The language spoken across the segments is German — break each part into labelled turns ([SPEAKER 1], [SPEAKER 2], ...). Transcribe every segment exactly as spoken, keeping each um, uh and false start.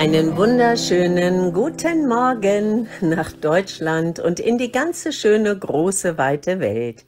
[SPEAKER 1] Einen wunderschönen guten Morgen nach Deutschland und in die ganze schöne, große, weite Welt.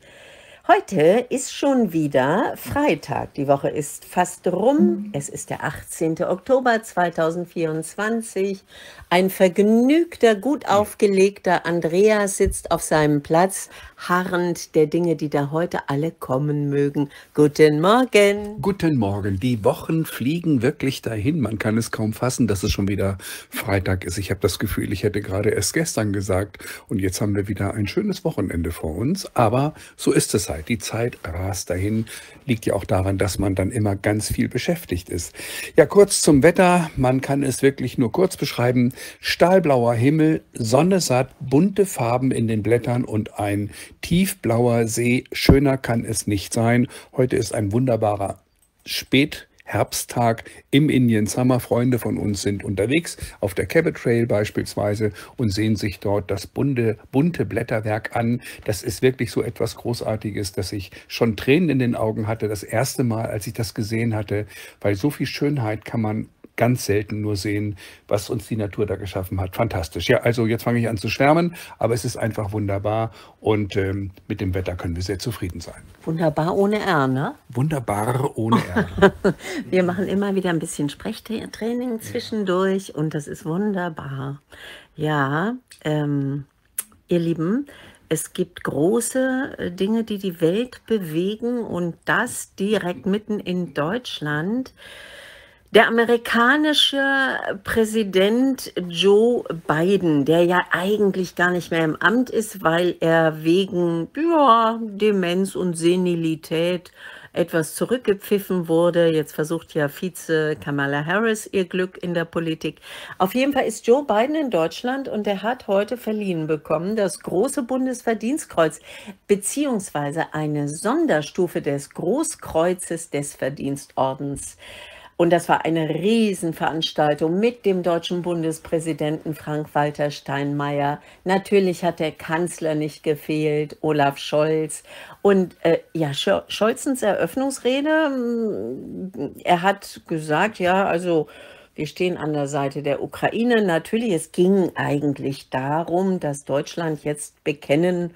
[SPEAKER 1] Heute ist schon wieder Freitag. Die Woche ist fast rum. Es ist der achtzehnte Oktober zweitausendvierundzwanzig. Ein vergnügter, gut aufgelegter Andreas sitzt auf seinem Platz, harrend der Dinge, die da heute alle kommen mögen. Guten Morgen.
[SPEAKER 2] Guten Morgen. Die Wochen fliegen wirklich dahin. Man kann es kaum fassen, dass es schon wieder Freitag ist. Ich habe das Gefühl, ich hätte gerade erst gestern gesagt und jetzt haben wir wieder ein schönes Wochenende vor uns. Aber so ist es halt. Die Zeit rast dahin. Liegt ja auch daran, dass man dann immer ganz viel beschäftigt ist. Ja, kurz zum Wetter. Man kann es wirklich nur kurz beschreiben. Stahlblauer Himmel, Sonne satt, bunte Farben in den Blättern und ein tiefblauer See. Schöner kann es nicht sein. Heute ist ein wunderbarer Spätherbsttag im Indian Summer. Freunde von uns sind unterwegs auf der Cabot Trail beispielsweise und sehen sich dort das bunte, bunte Blätterwerk an. Das ist wirklich so etwas Großartiges, dass ich schon Tränen in den Augen hatte, das erste Mal, als ich das gesehen hatte, weil so viel Schönheit kann man ganz selten nur sehen, was uns die Natur da geschaffen hat. Fantastisch. Ja, also jetzt fange ich an zu schwärmen, aber es ist einfach wunderbar und ähm, mit dem Wetter können wir sehr zufrieden sein.
[SPEAKER 1] Wunderbar ohne R, ne?
[SPEAKER 2] Wunderbar ohne R.
[SPEAKER 1] Wir machen immer wieder ein bisschen Sprechtraining zwischendurch und das ist wunderbar. Ja, ähm, ihr Lieben, es gibt große Dinge, die die Welt bewegen und das direkt mitten in Deutschland. Der amerikanische Präsident Joe Biden, der ja eigentlich gar nicht mehr im Amt ist, weil er wegen ja, Demenz und Senilität etwas zurückgepfiffen wurde. Jetzt versucht ja Vize Kamala Harris ihr Glück in der Politik. Auf jeden Fall ist Joe Biden in Deutschland und er hat heute verliehen bekommen das große Bundesverdienstkreuz beziehungsweise eine Sonderstufe des Großkreuzes des Verdienstordens. Und das war eine Riesenveranstaltung mit dem deutschen Bundespräsidenten Frank-Walter Steinmeier. Natürlich hat der Kanzler nicht gefehlt, Olaf Scholz. Und äh, ja, Scholzens Eröffnungsrede, er hat gesagt, ja, also wir stehen an der Seite der Ukraine. Natürlich, es ging eigentlich darum, dass Deutschland jetzt bekennen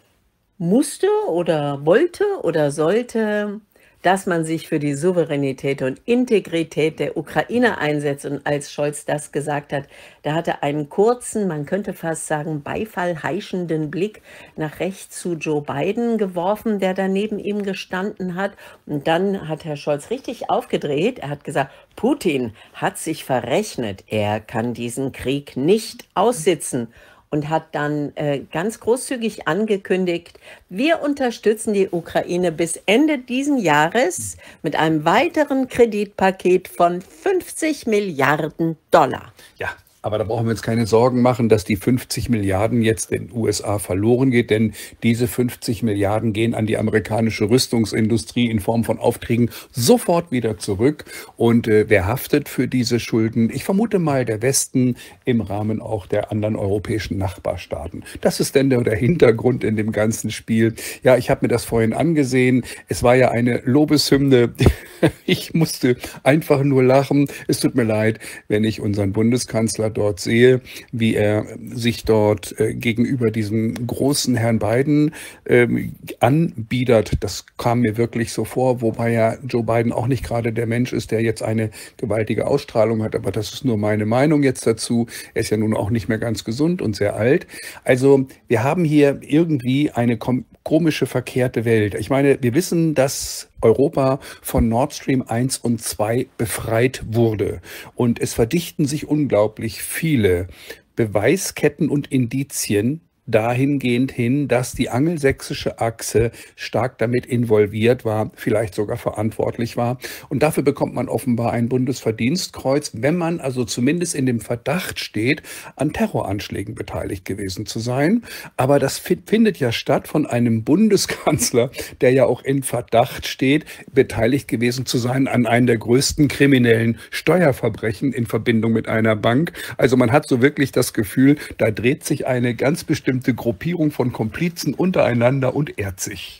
[SPEAKER 1] musste oder wollte oder sollte, dass man sich für die Souveränität und Integrität der Ukraine einsetzt. Und als Scholz das gesagt hat, da hat er einen kurzen, man könnte fast sagen, beifallheischenden Blick nach rechts zu Joe Biden geworfen, der da neben ihm gestanden hat. Und dann hat Herr Scholz richtig aufgedreht. Er hat gesagt, Putin hat sich verrechnet. Er kann diesen Krieg nicht aussitzen. Und hat dann äh, ganz großzügig angekündigt, wir unterstützen die Ukraine bis Ende diesen Jahres mit einem weiteren Kreditpaket von fünfzig Milliarden Dollar.
[SPEAKER 2] Ja. Aber da brauchen wir uns keine Sorgen machen, dass die fünfzig Milliarden jetzt den U S A verloren geht, denn diese fünfzig Milliarden gehen an die amerikanische Rüstungsindustrie in Form von Aufträgen sofort wieder zurück. Und äh, wer haftet für diese Schulden? Ich vermute mal der Westen im Rahmen auch der anderen europäischen Nachbarstaaten. Das ist denn der, der Hintergrund in dem ganzen Spiel. Ja, ich habe mir das vorhin angesehen. Es war ja eine Lobeshymne. Ich musste einfach nur lachen. Es tut mir leid, wenn ich unseren Bundeskanzler dort sehe, wie er sich dort äh, gegenüber diesem großen Herrn Biden ähm, anbiedert. Das kam mir wirklich so vor, wobei ja Joe Biden auch nicht gerade der Mensch ist, der jetzt eine gewaltige Ausstrahlung hat. Aber das ist nur meine Meinung jetzt dazu. Er ist ja nun auch nicht mehr ganz gesund und sehr alt. Also wir haben hier irgendwie eine kom komische, verkehrte Welt. Ich meine, wir wissen, dass Europa von Nord Stream eins und zwei befreit wurde. Und es verdichten sich unglaublich viele Beweisketten und Indizien dahingehend hin, dass die angelsächsische Achse stark damit involviert war, vielleicht sogar verantwortlich war. Und dafür bekommt man offenbar ein Bundesverdienstkreuz, wenn man also zumindest in dem Verdacht steht, an Terroranschlägen beteiligt gewesen zu sein. Aber das findet ja statt von einem Bundeskanzler, der ja auch in Verdacht steht, beteiligt gewesen zu sein an einem der größten kriminellen Steuerverbrechen in Verbindung mit einer Bank. Also man hat so wirklich das Gefühl, da dreht sich eine ganz bestimmte Gruppierung von Komplizen untereinander und ehrt sich.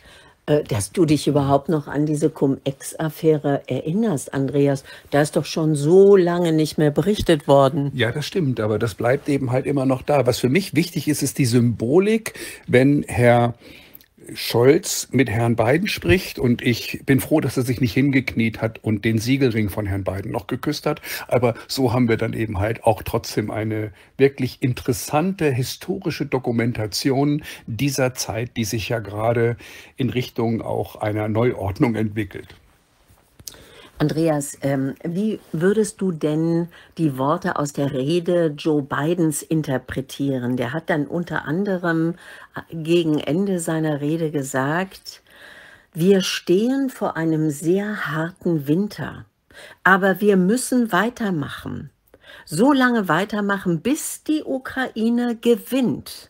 [SPEAKER 1] Äh, dass du dich überhaupt noch an diese Cum-Ex-Affäre erinnerst, Andreas. Da ist doch schon so lange nicht mehr berichtet worden.
[SPEAKER 2] Ja, das stimmt, aber das bleibt eben halt immer noch da. Was für mich wichtig ist, ist die Symbolik, wenn Herr Scholz mit Herrn Biden spricht, und ich bin froh, dass er sich nicht hingekniet hat und den Siegelring von Herrn Biden noch geküsst hat. Aber so haben wir dann eben halt auch trotzdem eine wirklich interessante historische Dokumentation dieser Zeit, die sich ja gerade in Richtung auch einer Neuordnung entwickelt.
[SPEAKER 1] Andreas, ähm, wie würdest du denn die Worte aus der Rede Joe Bidens interpretieren? Der hat dann unter anderem äh, gegen Ende seiner Rede gesagt: Wir stehen vor einem sehr harten Winter, aber wir müssen weitermachen. So lange weitermachen, bis die Ukraine gewinnt.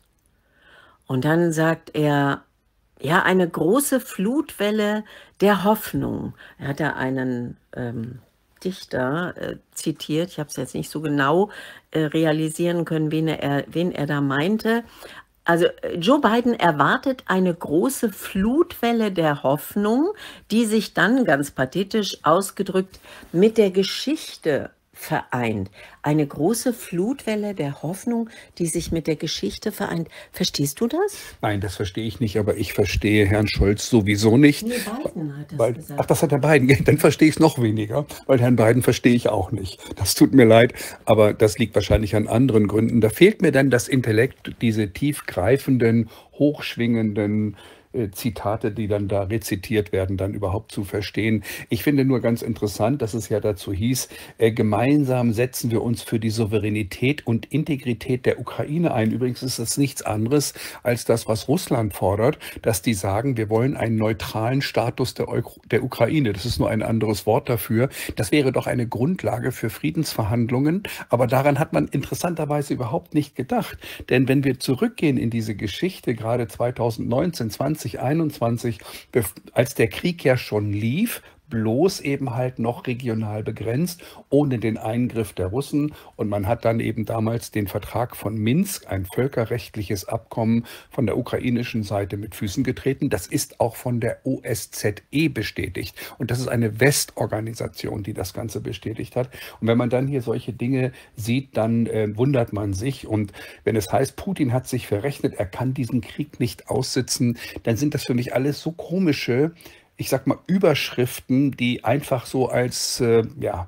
[SPEAKER 1] Und dann sagt er, ja, eine große Flutwelle der Hoffnung. Er hat da einen ähm, Dichter äh, zitiert. Ich habe es jetzt nicht so genau äh, realisieren können, wen er, wen er da meinte. Also äh, Joe Biden erwartet eine große Flutwelle der Hoffnung, die sich dann, ganz pathetisch ausgedrückt, mit der Geschichte vereint. Eine große Flutwelle der Hoffnung, die sich mit der Geschichte vereint. Verstehst du das?
[SPEAKER 2] Nein, das verstehe ich nicht, aber ich verstehe Herrn Scholz sowieso nicht.
[SPEAKER 1] Nee, Biden hat das
[SPEAKER 2] weil,
[SPEAKER 1] gesagt.
[SPEAKER 2] Ach, das hat der Biden. Dann verstehe ich es noch weniger, weil Herrn Biden verstehe ich auch nicht. Das tut mir leid, aber das liegt wahrscheinlich an anderen Gründen. Da fehlt mir dann das Intellekt, diese tiefgreifenden, hochschwingenden Zitate, die dann da rezitiert werden, dann überhaupt zu verstehen. Ich finde nur ganz interessant, dass es ja dazu hieß, äh, gemeinsam setzen wir uns für die Souveränität und Integrität der Ukraine ein. Übrigens ist das nichts anderes als das, was Russland fordert, dass die sagen, wir wollen einen neutralen Status der, Eu der Ukraine. Das ist nur ein anderes Wort dafür. Das wäre doch eine Grundlage für Friedensverhandlungen, aber daran hat man interessanterweise überhaupt nicht gedacht. Denn wenn wir zurückgehen in diese Geschichte, gerade zweitausendneunzehn, zwanzig einundzwanzig, als der Krieg ja schon lief, bloß eben halt noch regional begrenzt, ohne den Eingriff der Russen. Und man hat dann eben damals den Vertrag von Minsk, ein völkerrechtliches Abkommen, von der ukrainischen Seite mit Füßen getreten. Das ist auch von der O S Z E bestätigt. Und das ist eine Westorganisation, die das Ganze bestätigt hat. Und wenn man dann hier solche Dinge sieht, dann äh, wundert man sich. Und wenn es heißt, Putin hat sich verrechnet, er kann diesen Krieg nicht aussitzen, dann sind das für mich alles so komische, ich sag mal, Überschriften, die einfach so als, äh, ja,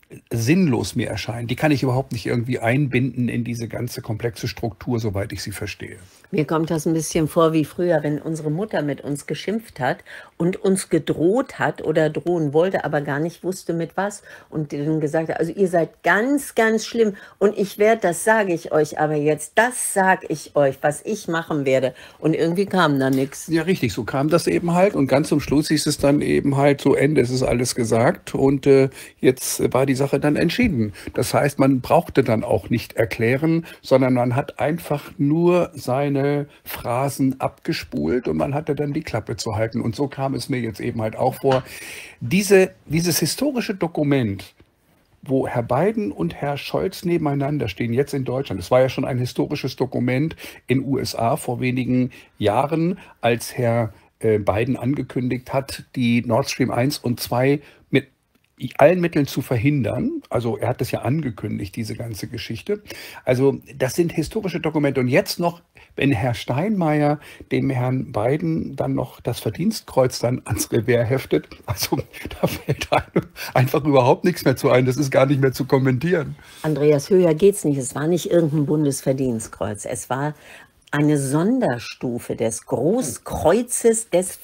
[SPEAKER 2] sinnlos mir erscheinen. Die kann ich überhaupt nicht irgendwie einbinden in diese ganze komplexe Struktur, soweit ich sie verstehe.
[SPEAKER 1] Mir kommt das ein bisschen vor wie früher, wenn unsere Mutter mit uns geschimpft hat und uns gedroht hat oder drohen wollte, aber gar nicht wusste mit was, und dann gesagt hat, also ihr seid ganz, ganz schlimm und ich werde, das sage ich euch aber jetzt, das sage ich euch, was ich machen werde. Und irgendwie kam da nichts.
[SPEAKER 2] Ja, richtig, so kam das eben halt, und ganz zum Schluss hieß es dann eben halt, so Ende, es ist alles gesagt, und äh, jetzt war die Sache dann entschieden. Das heißt, man brauchte dann auch nicht erklären, sondern man hat einfach nur seine Phrasen abgespult und man hatte dann die Klappe zu halten. Und so kam es mir jetzt eben halt auch vor. Diese, dieses historische Dokument, wo Herr Biden und Herr Scholz nebeneinander stehen, jetzt in Deutschland. Es war ja schon ein historisches Dokument in U S A vor wenigen Jahren, als Herr äh, Biden angekündigt hat, die Nord Stream eins und zwei mit allen Mitteln zu verhindern. Also er hat das ja angekündigt, diese ganze Geschichte. Also das sind historische Dokumente. Und jetzt noch, wenn Herr Steinmeier dem Herrn Biden dann noch das Verdienstkreuz dann ans Revers heftet, also da fällt einem einfach überhaupt nichts mehr zu ein. Das ist gar nicht mehr zu kommentieren.
[SPEAKER 1] Andreas, höher geht's nicht. Es war nicht irgendein Bundesverdienstkreuz. Es war eine Sonderstufe des Großkreuzes des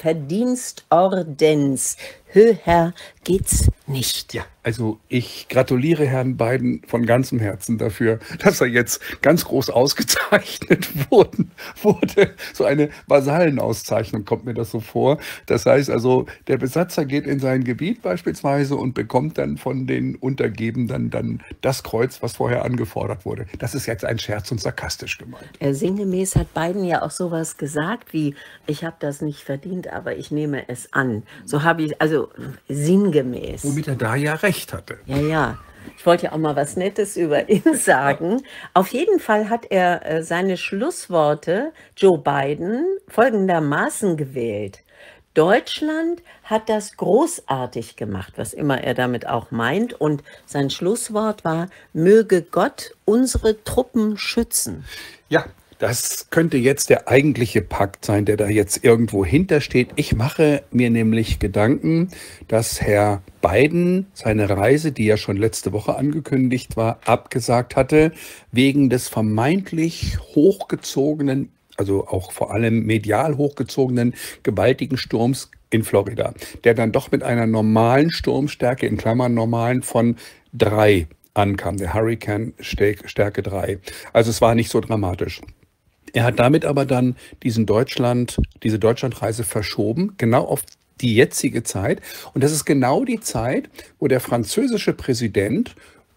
[SPEAKER 1] Verdienstordens. Höher geht's nicht.
[SPEAKER 2] Ja, also ich gratuliere Herrn Biden von ganzem Herzen dafür, dass er jetzt ganz groß ausgezeichnet wurden, wurde. So eine Vasallenauszeichnung kommt mir das so vor. Das heißt also, der Besatzer geht in sein Gebiet beispielsweise und bekommt dann von den Untergebenen dann das Kreuz, was vorher angefordert wurde. Das ist jetzt ein Scherz und sarkastisch gemeint.
[SPEAKER 1] Äh, Sinngemäß hat Biden ja auch sowas gesagt wie, ich habe das nicht verdient, aber ich nehme es an. So habe ich, also sinngemäß.
[SPEAKER 2] Womit er da ja recht hatte.
[SPEAKER 1] Ja, ja. Ich wollte ja auch mal was Nettes über ihn sagen. Auf jeden Fall hat er äh, seine Schlussworte, Joe Biden, folgendermaßen gewählt. Deutschland hat das großartig gemacht, was immer er damit auch meint. Und sein Schlusswort war, möge Gott unsere Truppen schützen.
[SPEAKER 2] Ja, das könnte jetzt der eigentliche Pakt sein, der da jetzt irgendwo hintersteht. Ich mache mir nämlich Gedanken, dass Herr Biden seine Reise, die ja schon letzte Woche angekündigt war, abgesagt hatte, wegen des vermeintlich hochgezogenen, also auch vor allem medial hochgezogenen, gewaltigen Sturms in Florida, der dann doch mit einer normalen Sturmstärke, in Klammern normalen, von drei ankam, der Hurricane Stärke drei. Also es war nicht so dramatisch. Er hat damit aber dann diesen Deutschland, diese Deutschlandreise verschoben, genau auf die jetzige Zeit. Und das ist genau die Zeit, wo der französische Präsident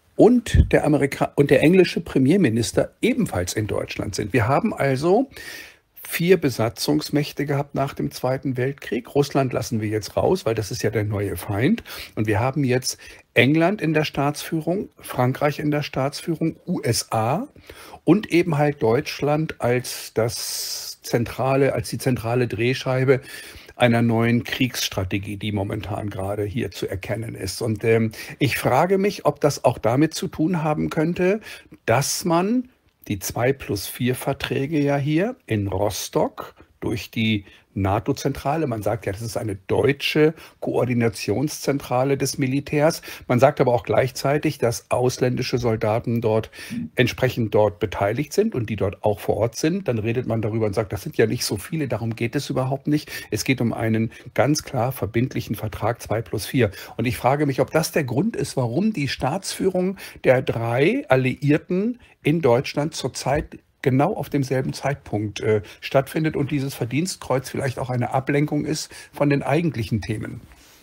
[SPEAKER 2] und der Amerika und der englische Premierminister ebenfalls in Deutschland sind. Wir haben also vier Besatzungsmächte gehabt nach dem Zweiten Weltkrieg. Russland lassen wir jetzt raus, weil das ist ja der neue Feind. Und wir haben jetzt England in der Staatsführung, Frankreich in der Staatsführung, U S A und eben halt Deutschland als das zentrale, als die zentrale Drehscheibe einer neuen Kriegsstrategie, die momentan gerade hier zu erkennen ist. Und ähm, ich frage mich, ob das auch damit zu tun haben könnte, dass man die zwei plus vier Verträge ja hier in Rostock durch die NATO-Zentrale, man sagt ja, das ist eine deutsche Koordinationszentrale des Militärs. Man sagt aber auch gleichzeitig, dass ausländische Soldaten dort entsprechend dort beteiligt sind und die dort auch vor Ort sind. Dann redet man darüber und sagt, das sind ja nicht so viele, darum geht es überhaupt nicht. Es geht um einen ganz klar verbindlichen Vertrag zwei plus vier. Und ich frage mich, ob das der Grund ist, warum die Staatsführung der drei Alliierten in Deutschland zurzeit genau auf demselben Zeitpunkt äh, stattfindet und dieses Verdienstkreuz vielleicht auch eine Ablenkung ist von den eigentlichen Themen.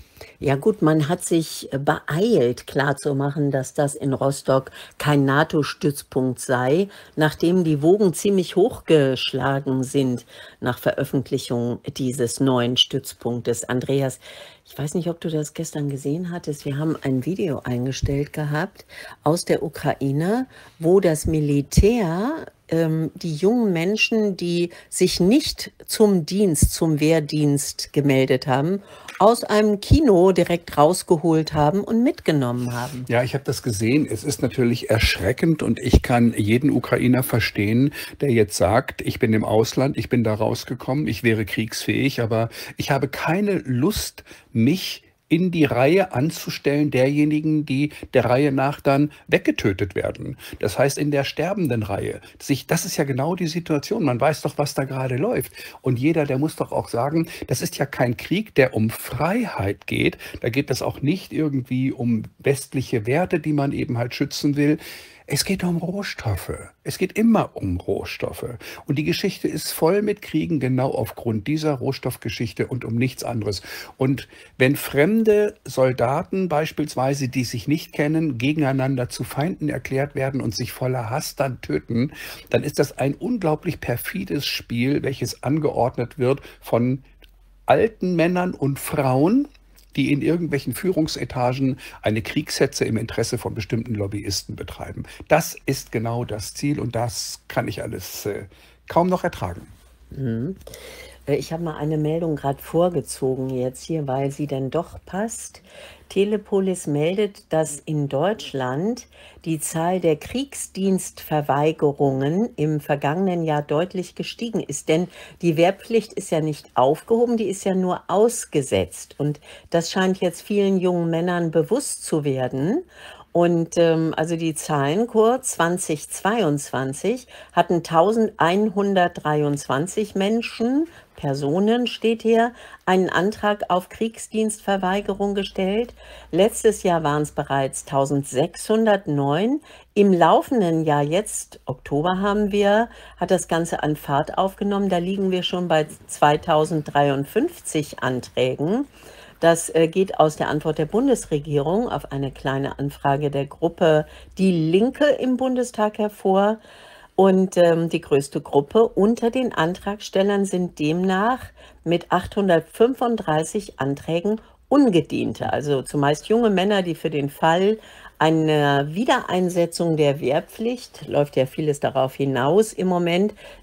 [SPEAKER 1] Ja gut, man hat sich beeilt, klarzumachen, dass das in Rostock kein NATO-Stützpunkt sei, nachdem die Wogen ziemlich hochgeschlagen sind nach Veröffentlichung dieses neuen Stützpunktes. Andreas, ich weiß nicht, ob du das gestern gesehen hattest. Wir haben ein Video eingestellt gehabt aus der Ukraine, wo das Militär ähm, die jungen Menschen, die sich nicht zum Dienst, zum Wehrdienst gemeldet haben, aus einem Kino direkt rausgeholt haben und mitgenommen haben.
[SPEAKER 2] Ja, ich habe das gesehen. Es ist natürlich erschreckend und ich kann jeden Ukrainer verstehen, der jetzt sagt, ich bin im Ausland, ich bin da rausgekommen, ich wäre kriegsfähig, aber ich habe keine Lust, mich in die Reihe anzustellen derjenigen, die der Reihe nach dann weggetötet werden. Das heißt, in der sterbenden Reihe. Sich, das ist ja genau die Situation. Man weiß doch, was da gerade läuft. Und jeder, der muss doch auch sagen, das ist ja kein Krieg, der um Freiheit geht. Da geht es auch nicht irgendwie um westliche Werte, die man eben halt schützen will. Es geht um Rohstoffe. Es geht immer um Rohstoffe. Und die Geschichte ist voll mit Kriegen, genau aufgrund dieser Rohstoffgeschichte und um nichts anderes. Und wenn fremde Soldaten beispielsweise, die sich nicht kennen, gegeneinander zu Feinden erklärt werden und sich voller Hass dann töten, dann ist das ein unglaublich perfides Spiel, welches angeordnet wird von alten Männern und Frauen, die in irgendwelchen Führungsetagen eine Kriegshetze im Interesse von bestimmten Lobbyisten betreiben. Das ist genau das Ziel und das kann ich alles äh, kaum noch ertragen.
[SPEAKER 1] Mhm. Ich habe mal eine Meldung gerade vorgezogen jetzt hier, weil sie dann doch passt. Telepolis meldet, dass in Deutschland die Zahl der Kriegsdienstverweigerungen im vergangenen Jahr deutlich gestiegen ist. Denn die Wehrpflicht ist ja nicht aufgehoben, die ist ja nur ausgesetzt. Und das scheint jetzt vielen jungen Männern bewusst zu werden. Und ähm, also die Zahlen kurz, zweitausendzweiundzwanzig hatten eintausendeinhundertdreiundzwanzig Menschen, Personen steht hier, einen Antrag auf Kriegsdienstverweigerung gestellt. Letztes Jahr waren es bereits eintausendsechshundertneun. Im laufenden Jahr jetzt, Oktober haben wir, hat das Ganze an Fahrt aufgenommen. Da liegen wir schon bei zweitausenddreiundfünfzig Anträgen. Das äh, geht aus der Antwort der Bundesregierung auf eine kleine Anfrage der Gruppe Die Linke im Bundestag hervor. Und ähm, die größte Gruppe unter den Antragstellern sind demnach mit achthundertfünfunddreißig Anträgen Ungediente, also zumeist junge Männer, die für den Fall einer Wiedereinsetzung der Wehrpflicht, läuft ja vieles darauf hinaus im Moment,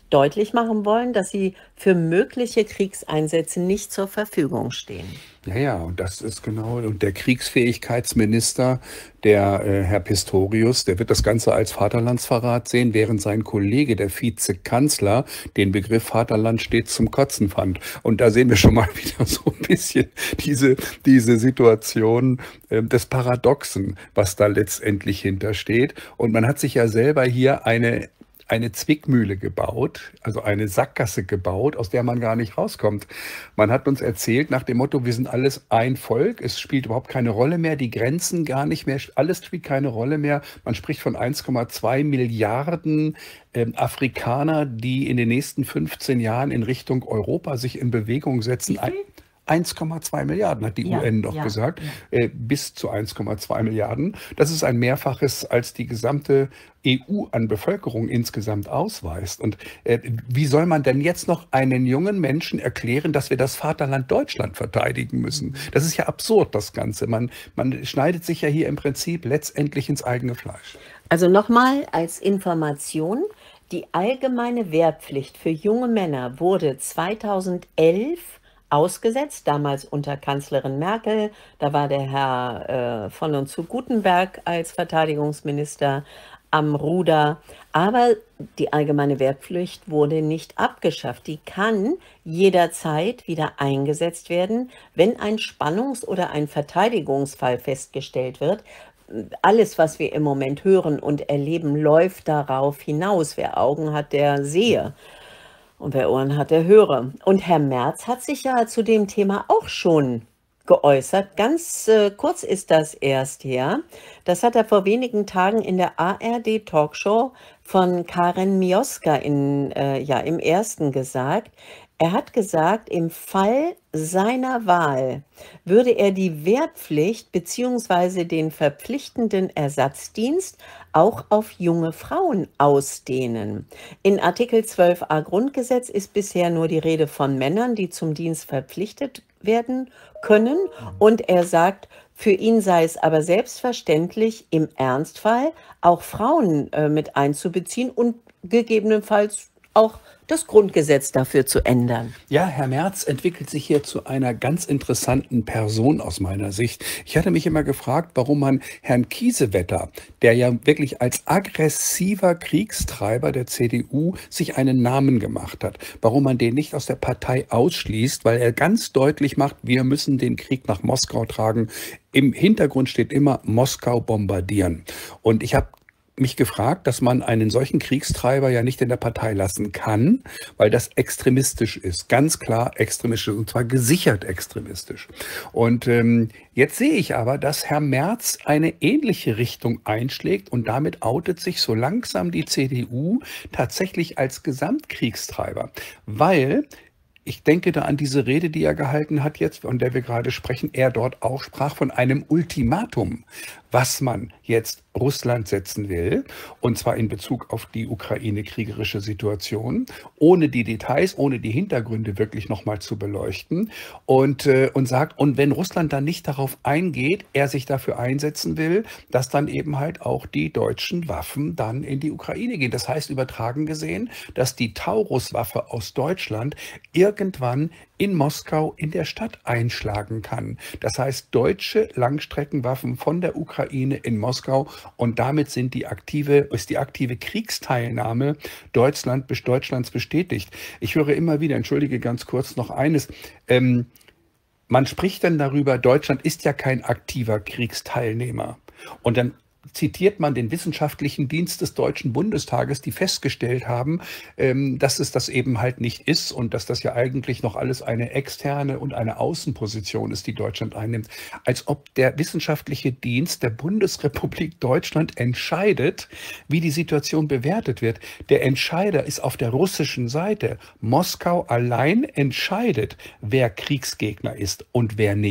[SPEAKER 1] deutlich machen wollen, dass sie für mögliche Kriegseinsätze nicht zur Verfügung stehen.
[SPEAKER 2] Ja, ja, und das ist genau, und der Kriegsfähigkeitsminister, der äh, Herr Pistorius, der wird das Ganze als Vaterlandsverrat sehen, während sein Kollege, der Vizekanzler, den Begriff Vaterland stets zum Kotzen fand. Und da sehen wir schon mal wieder so ein bisschen diese, diese Situation äh, des Paradoxen, was da letztendlich hintersteht. Und man hat sich ja selber hier eine eine Zwickmühle gebaut, also eine Sackgasse gebaut, aus der man gar nicht rauskommt. Man hat uns erzählt nach dem Motto, wir sind alles ein Volk, es spielt überhaupt keine Rolle mehr, die Grenzen gar nicht mehr, alles spielt keine Rolle mehr. Man spricht von eins Komma zwei Milliarden äh, Afrikaner, die in den nächsten fünfzehn Jahren in Richtung Europa sich in Bewegung setzen. eins Komma zwei Milliarden, hat die
[SPEAKER 1] Ja,
[SPEAKER 2] U N doch
[SPEAKER 1] ja,
[SPEAKER 2] gesagt,
[SPEAKER 1] ja.
[SPEAKER 2] äh, bis zu eins Komma zwei Milliarden. Das ist ein Mehrfaches, als die gesamte E U an Bevölkerung insgesamt ausweist. Und äh, wie soll man denn jetzt noch einen jungen Menschen erklären, dass wir das Vaterland Deutschland verteidigen müssen? Das ist ja absurd, das Ganze. Man, man schneidet sich ja hier im Prinzip letztendlich ins eigene Fleisch.
[SPEAKER 1] Also nochmal als Information, die allgemeine Wehrpflicht für junge Männer wurde zweitausendelf ausgesetzt, damals unter Kanzlerin Merkel. Da war der Herr äh, von und zu Gutenberg als Verteidigungsminister am Ruder. Aber die allgemeine Wehrpflicht wurde nicht abgeschafft. Die kann jederzeit wieder eingesetzt werden, wenn ein Spannungs- oder ein Verteidigungsfall festgestellt wird. Alles, was wir im Moment hören und erleben, läuft darauf hinaus. Wer Augen hat, der sehe. Und wer Ohren hat, der höre. Und Herr Merz hat sich ja zu dem Thema auch schon geäußert. Ganz äh, kurz ist das erst her. Das hat er vor wenigen Tagen in der A R D-Talkshow von Karen Mioska in, äh, ja, im Ersten gesagt. Er hat gesagt, im Fall seiner Wahl würde er die Wehrpflicht bzw. den verpflichtenden Ersatzdienst auch auf junge Frauen ausdehnen. In Artikel zwölf a Grundgesetz ist bisher nur die Rede von Männern, die zum Dienst verpflichtet werden können. Und er sagt, für ihn sei es aber selbstverständlich, im Ernstfall auch Frauen äh, mit einzubeziehen und gegebenenfalls auch das Grundgesetz dafür zu ändern.
[SPEAKER 2] Ja, Herr Merz entwickelt sich hier zu einer ganz interessanten Person aus meiner Sicht. Ich hatte mich immer gefragt, warum man Herrn Kiesewetter, der ja wirklich als aggressiver Kriegstreiber der C D U sich einen Namen gemacht hat, warum man den nicht aus der Partei ausschließt, weil er ganz deutlich macht, wir müssen den Krieg nach Moskau tragen. Im Hintergrund steht immer Moskau bombardieren. Und ich habe mich gefragt, dass man einen solchen Kriegstreiber ja nicht in der Partei lassen kann, weil das extremistisch ist, ganz klar extremistisch und zwar gesichert extremistisch. Und ähm, jetzt sehe ich aber, dass Herr Merz eine ähnliche Richtung einschlägt und damit outet sich so langsam die C D U tatsächlich als Gesamtkriegstreiber, weil ich denke da an diese Rede, die er gehalten hat jetzt, von der wir gerade sprechen, er dort auch sprach von einem Ultimatum, was man jetzt Russland setzen will, und zwar in Bezug auf die Ukraine-kriegerische Situation, ohne die Details, ohne die Hintergründe wirklich nochmal zu beleuchten und, äh, und sagt, und wenn Russland dann nicht darauf eingeht, er sich dafür einsetzen will, dass dann eben halt auch die deutschen Waffen dann in die Ukraine gehen. Das heißt, übertragen gesehen, dass die Taurus-Waffe aus Deutschland irgendwann in Moskau in der Stadt einschlagen kann. Das heißt, deutsche Langstreckenwaffen von der Ukraine in Moskau, und damit sind die aktive, ist die aktive Kriegsteilnahme Deutschland, Deutschlands bestätigt. Ich höre immer wieder, entschuldige ganz kurz noch eines, ähm, man spricht dann darüber, Deutschland ist ja kein aktiver Kriegsteilnehmer. Und dann zitiert man den wissenschaftlichen Dienst des Deutschen Bundestages, die festgestellt haben, ähm, dass es das eben halt nicht ist und dass das ja eigentlich noch alles eine externe und eine Außenposition ist, die Deutschland einnimmt. Als ob der wissenschaftliche Dienst der Bundesrepublik Deutschland entscheidet, wie die Situation bewertet wird. Der Entscheider ist auf der russischen Seite. Moskau allein entscheidet, wer Kriegsgegner ist und wer nicht.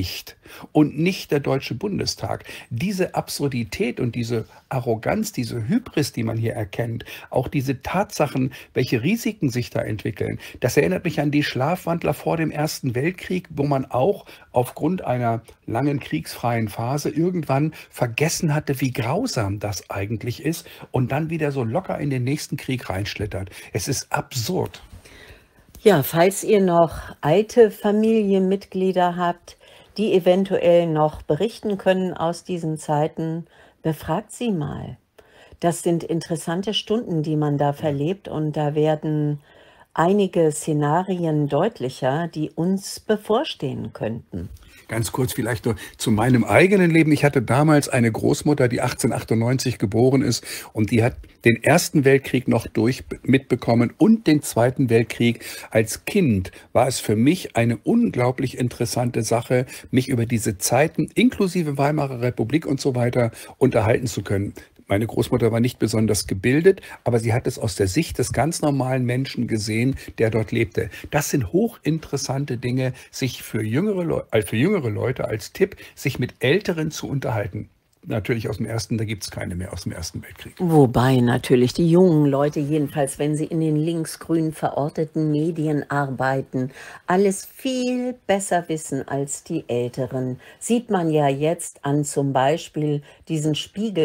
[SPEAKER 2] und nicht der Deutsche Bundestag. Diese Absurdität und diese Arroganz, diese Hybris, die man hier erkennt, auch diese Tatsachen, welche Risiken sich da entwickeln, das erinnert mich an die Schlafwandler vor dem Ersten Weltkrieg, wo man auch aufgrund einer langen kriegsfreien Phase irgendwann vergessen hatte, wie grausam das eigentlich ist und dann wieder so locker in den nächsten Krieg reinschlittert. Es ist absurd.
[SPEAKER 1] Ja, falls ihr noch alte Familienmitglieder habt, die eventuell noch berichten können aus diesen Zeiten, befragt sie mal. Das sind interessante Stunden, die man da verlebt, und da werden einige Szenarien deutlicher, die uns bevorstehen könnten.
[SPEAKER 2] Ganz kurz vielleicht noch zu meinem eigenen Leben. Ich hatte damals eine Großmutter, die achtzehnhundertachtundneunzig geboren ist, und die hat den Ersten Weltkrieg noch durch mitbekommen und den Zweiten Weltkrieg. Als Kind war es für mich eine unglaublich interessante Sache, mich über diese Zeiten inklusive Weimarer Republik und so weiter unterhalten zu können. Meine Großmutter war nicht besonders gebildet, aber sie hat es aus der Sicht des ganz normalen Menschen gesehen, der dort lebte. Das sind hochinteressante Dinge, sich für jüngere, Leu- äh, für jüngere Leute als Tipp, sich mit Älteren zu unterhalten. Natürlich aus dem Ersten, da gibt es keine mehr aus dem Ersten Weltkrieg.
[SPEAKER 1] Wobei natürlich die jungen Leute, jedenfalls wenn sie in den linksgrün verorteten Medien arbeiten, alles viel besser wissen als die Älteren. Sieht man ja jetzt an zum Beispiel diesen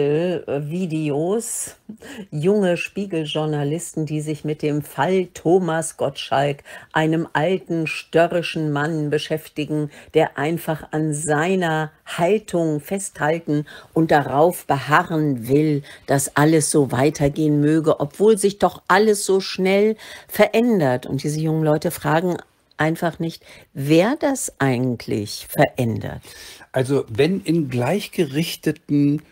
[SPEAKER 1] Spiegel-Videos, junge Spiegeljournalisten, die sich mit dem Fall Thomas Gottschalk, einem alten störrischen Mann, beschäftigen, der einfach an seiner Haltung festhalten und darauf beharren will, dass alles so weitergehen möge, obwohl sich doch alles so schnell verändert. Und diese jungen Leute fragen einfach nicht, wer das eigentlich verändert.
[SPEAKER 2] Also wenn in gleichgerichteten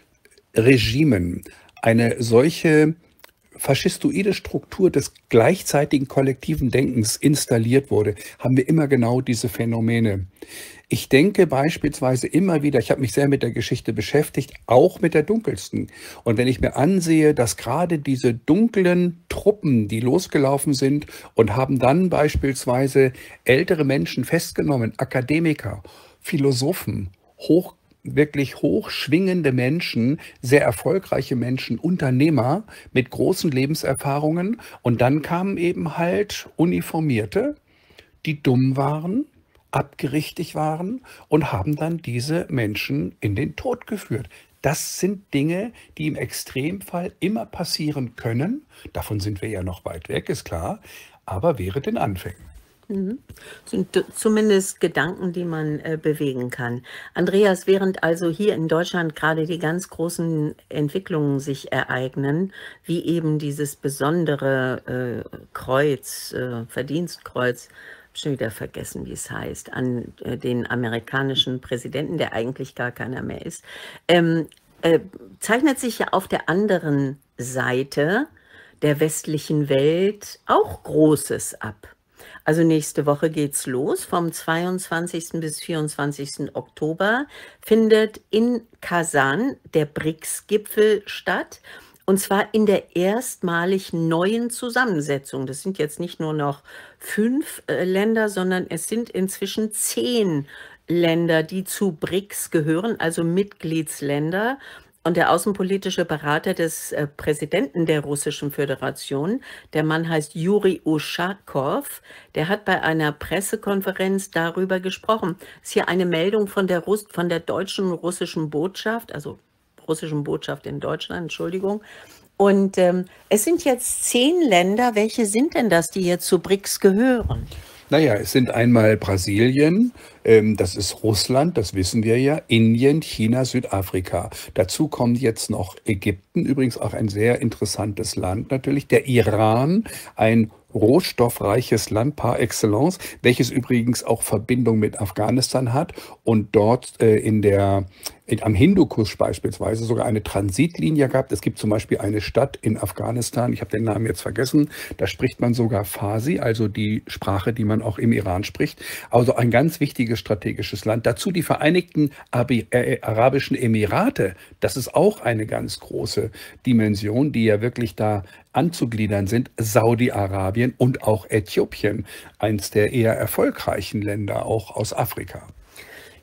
[SPEAKER 2] Regimen eine solche faschistoide Struktur des gleichzeitigen kollektiven Denkens installiert wurde, haben wir immer genau diese Phänomene. Ich denke beispielsweise immer wieder, ich habe mich sehr mit der Geschichte beschäftigt, auch mit der dunkelsten. Und wenn ich mir ansehe, dass gerade diese dunklen Truppen, die losgelaufen sind und haben dann beispielsweise ältere Menschen festgenommen, Akademiker, Philosophen, hoch wirklich hochschwingende Menschen, sehr erfolgreiche Menschen, Unternehmer mit großen Lebenserfahrungen, und dann kamen eben halt Uniformierte, die dumm waren, abgerichtet waren und haben dann diese Menschen in den Tod geführt. Das sind Dinge, die im Extremfall immer passieren können. Davon sind wir ja noch weit weg, ist klar, aber während den Anfängen.
[SPEAKER 1] Mhm. Sind d- zumindest Gedanken, die man äh, bewegen kann. Andreas, während also hier in Deutschland gerade die ganz großen Entwicklungen sich ereignen, wie eben dieses besondere äh, Kreuz, äh, Verdienstkreuz, hab schon wieder vergessen, wie es heißt, an äh, den amerikanischen Präsidenten, der eigentlich gar keiner mehr ist, ähm, äh, zeichnet sich ja auf der anderen Seite der westlichen Welt auch Großes ab. Also nächste Woche geht's los. Vom zweiundzwanzigsten bis vierundzwanzigsten Oktober findet in Kasan der BRICS-Gipfel statt. Und zwar in der erstmalig neuen Zusammensetzung. Das sind jetzt nicht nur noch fünf äh, Länder, sondern es sind inzwischen zehn Länder, die zu BRICS gehören, also Mitgliedsländer. Und der außenpolitische Berater des äh, Präsidenten der Russischen Föderation, der Mann heißt Juri Uschakow, der hat bei einer Pressekonferenz darüber gesprochen. Es ist hier eine Meldung von der, Russ von der deutschen russischen Botschaft, also russischen Botschaft in Deutschland, Entschuldigung. Und ähm, es sind jetzt zehn Länder. Welche sind denn das, die jetzt zu BRICS gehören?
[SPEAKER 2] Naja, es sind einmal Brasilien, ähm, das ist Russland, das wissen wir ja, Indien, China, Südafrika. Dazu kommt jetzt noch Ägypten, übrigens auch ein sehr interessantes Land natürlich, der Iran, ein rohstoffreiches Land par excellence, welches übrigens auch Verbindung mit Afghanistan hat und dort äh, in der in, am Hindukusch beispielsweise sogar eine Transitlinie gab. Es gibt zum Beispiel eine Stadt in Afghanistan, ich habe den Namen jetzt vergessen, da spricht man sogar Farsi, also die Sprache, die man auch im Iran spricht. Also ein ganz wichtiges strategisches Land. Dazu die Vereinigten Abi, äh, Arabischen Emirate. Das ist auch eine ganz große Dimension, die ja wirklich da anzugliedern sind. Saudi-Arabien und auch Äthiopien, eins der eher erfolgreichen Länder, auch aus Afrika.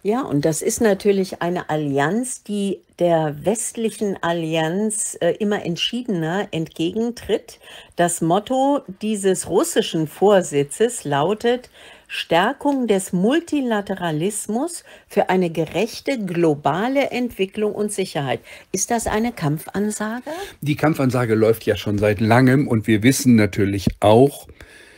[SPEAKER 1] Ja, und das ist natürlich eine Allianz, die der westlichen Allianz äh, immer entschiedener entgegentritt. Das Motto dieses russischen Vorsitzes lautet Stärkung des Multilateralismus für eine gerechte globale Entwicklung und Sicherheit. Ist das eine Kampfansage?
[SPEAKER 2] Die Kampfansage läuft ja schon seit langem und wir wissen natürlich auch,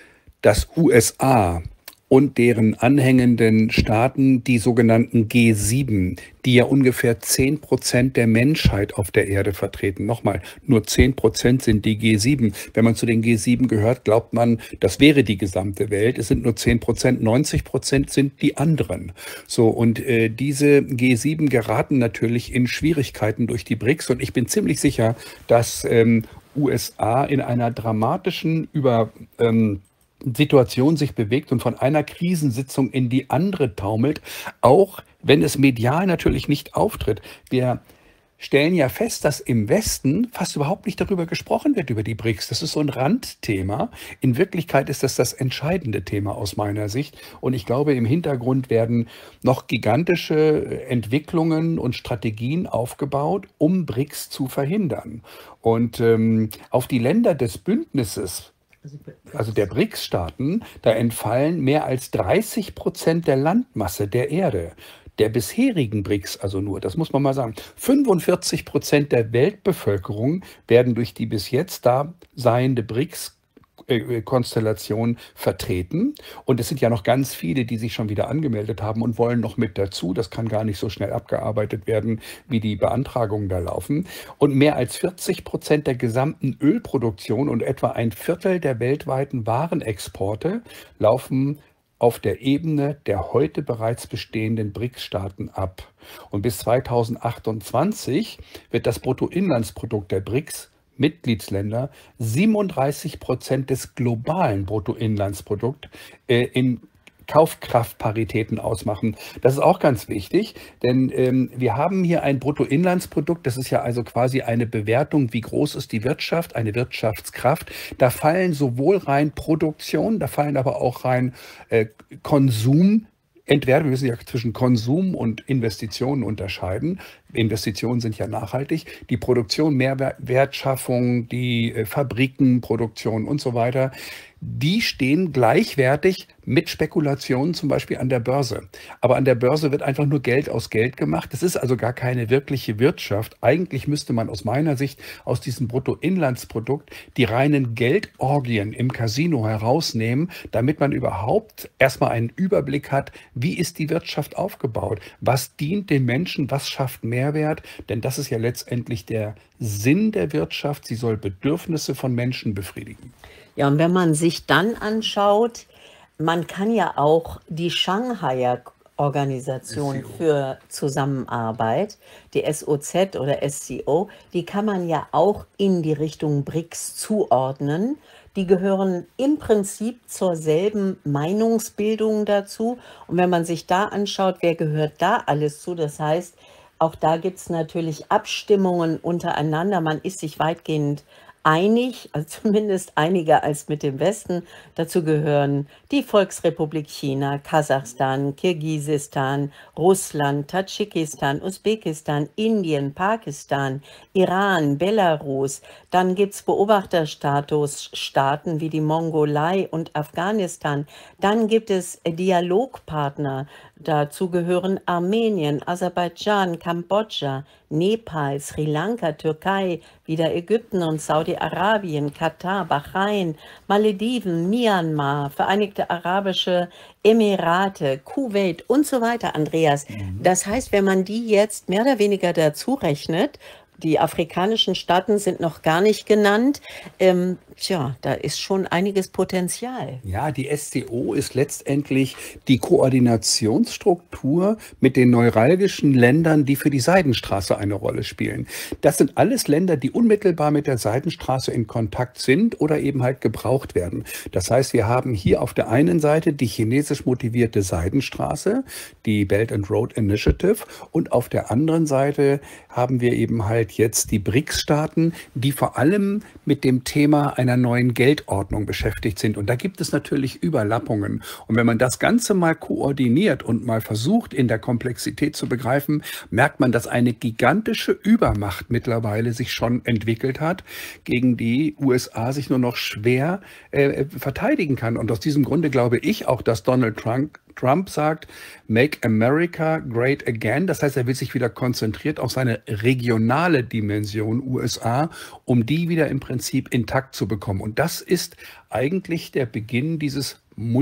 [SPEAKER 2] dass U S A und deren anhängenden Staaten, die sogenannten G sieben, die ja ungefähr zehn Prozent der Menschheit auf der Erde vertreten. Nochmal, nur zehn Prozent sind die G sieben. Wenn man zu den G sieben gehört, glaubt man, das wäre die gesamte Welt. Es sind nur zehn Prozent, neunzig Prozent sind die anderen. So, und äh, diese G sieben geraten natürlich in Schwierigkeiten durch die B R I C S. Und ich bin ziemlich sicher, dass ähm, U S A in einer dramatischen Über... Ähm, Situation sich bewegt und von einer Krisensitzung in die andere taumelt, auch wenn es medial natürlich nicht auftritt. Wir stellen ja fest, dass im Westen fast überhaupt nicht darüber gesprochen wird, über die B R I C S. Das ist so ein Randthema. In Wirklichkeit ist das das entscheidende Thema aus meiner Sicht. Und ich glaube, im Hintergrund werden noch gigantische Entwicklungen und Strategien aufgebaut, um B R I C S zu verhindern. Und ähm, auf die Länder des Bündnisses, also der B R I C S-Staaten, da entfallen mehr als dreißig Prozent der Landmasse der Erde. Der bisherigen B R I C S also nur, das muss man mal sagen, fünfundvierzig Prozent der Weltbevölkerung werden durch die bis jetzt da seiende B R I C S Konstellation vertreten. Und es sind ja noch ganz viele, die sich schon wieder angemeldet haben und wollen noch mit dazu. Das kann gar nicht so schnell abgearbeitet werden, wie die Beantragungen da laufen. Und mehr als vierzig Prozent der gesamten Ölproduktion und etwa ein Viertel der weltweiten Warenexporte laufen auf der Ebene der heute bereits bestehenden B R I C S-Staaten ab. Und bis zweitausendachtundzwanzig wird das Bruttoinlandsprodukt der B R I C S Mitgliedsländer siebenunddreißig Prozent des globalen Bruttoinlandsprodukts äh, in Kaufkraftparitäten ausmachen. Das ist auch ganz wichtig, denn ähm, wir haben hier ein Bruttoinlandsprodukt, das ist ja also quasi eine Bewertung, wie groß ist die Wirtschaft, eine Wirtschaftskraft. Da fallen sowohl rein Produktion, da fallen aber auch rein äh, Konsum, Entweder, wir müssen ja zwischen Konsum und Investitionen unterscheiden. Investitionen sind ja nachhaltig. Die Produktion, Mehrwertschaffung, die äh, Fabriken, Produktion und so weiter, die stehen gleichwertig mit Spekulationen zum Beispiel an der Börse. Aber an der Börse wird einfach nur Geld aus Geld gemacht. Das ist also gar keine wirkliche Wirtschaft. Eigentlich müsste man aus meiner Sicht aus diesem Bruttoinlandsprodukt die reinen Geldorgien im Casino herausnehmen, damit man überhaupt erstmal einen Überblick hat, wie ist die Wirtschaft aufgebaut? Was dient den Menschen? Was schafft Mehrwert? Denn das ist ja letztendlich der Sinn der Wirtschaft. Sie soll Bedürfnisse von Menschen befriedigen.
[SPEAKER 1] Ja, und wenn man sich dann anschaut, man kann ja auch die Shanghaier Organisation für Zusammenarbeit, die S O Z oder S C O, die kann man ja auch in die Richtung B R I C S zuordnen. Die gehören im Prinzip zur selben Meinungsbildung dazu. Und wenn man sich da anschaut, wer gehört da alles zu, das heißt, auch da gibt es natürlich Abstimmungen untereinander. Man ist sich weitgehend einig, also zumindest einiger als mit dem Westen. Dazu gehören die Volksrepublik China, Kasachstan, Kirgisistan, Russland, Tadschikistan, Usbekistan, Indien, Pakistan, Iran, Belarus. Dann gibt es Beobachterstatusstaaten wie die Mongolei und Afghanistan. Dann gibt es Dialogpartner. Dazu gehören Armenien, Aserbaidschan, Kambodscha, Nepal, Sri Lanka, Türkei, wieder Ägypten und Saudi-Arabien, Katar, Bahrain, Malediven, Myanmar, Vereinigte Arabische Emirate, Kuwait und so weiter, Andreas. Mhm. Das heißt, wenn man die jetzt mehr oder weniger dazu rechnet, die afrikanischen Staaten sind noch gar nicht genannt. Ähm, tja, da ist schon einiges Potenzial.
[SPEAKER 2] Ja, die S C O ist letztendlich die Koordinationsstruktur mit den neuralgischen Ländern, die für die Seidenstraße eine Rolle spielen. Das sind alles Länder, die unmittelbar mit der Seidenstraße in Kontakt sind oder eben halt gebraucht werden. Das heißt, wir haben hier auf der einen Seite die chinesisch motivierte Seidenstraße, die Belt and Road Initiative, und auf der anderen Seite haben wir eben halt jetzt die B R I C S-Staaten, die vor allem mit dem Thema einer einer neuen Geldordnung beschäftigt sind. Und da gibt es natürlich Überlappungen. Und wenn man das Ganze mal koordiniert und mal versucht, in der Komplexität zu begreifen, merkt man, dass eine gigantische Übermacht mittlerweile sich schon entwickelt hat, gegen die U S A sich nur noch schwer äh, verteidigen kann. Und aus diesem Grunde glaube ich auch, dass Donald Trump Trump sagt, Make America Great Again. Das heißt, er will sich wieder konzentriert auf seine regionale Dimension U S A, um die wieder im Prinzip intakt zu bekommen. Und das ist eigentlich der Beginn dieses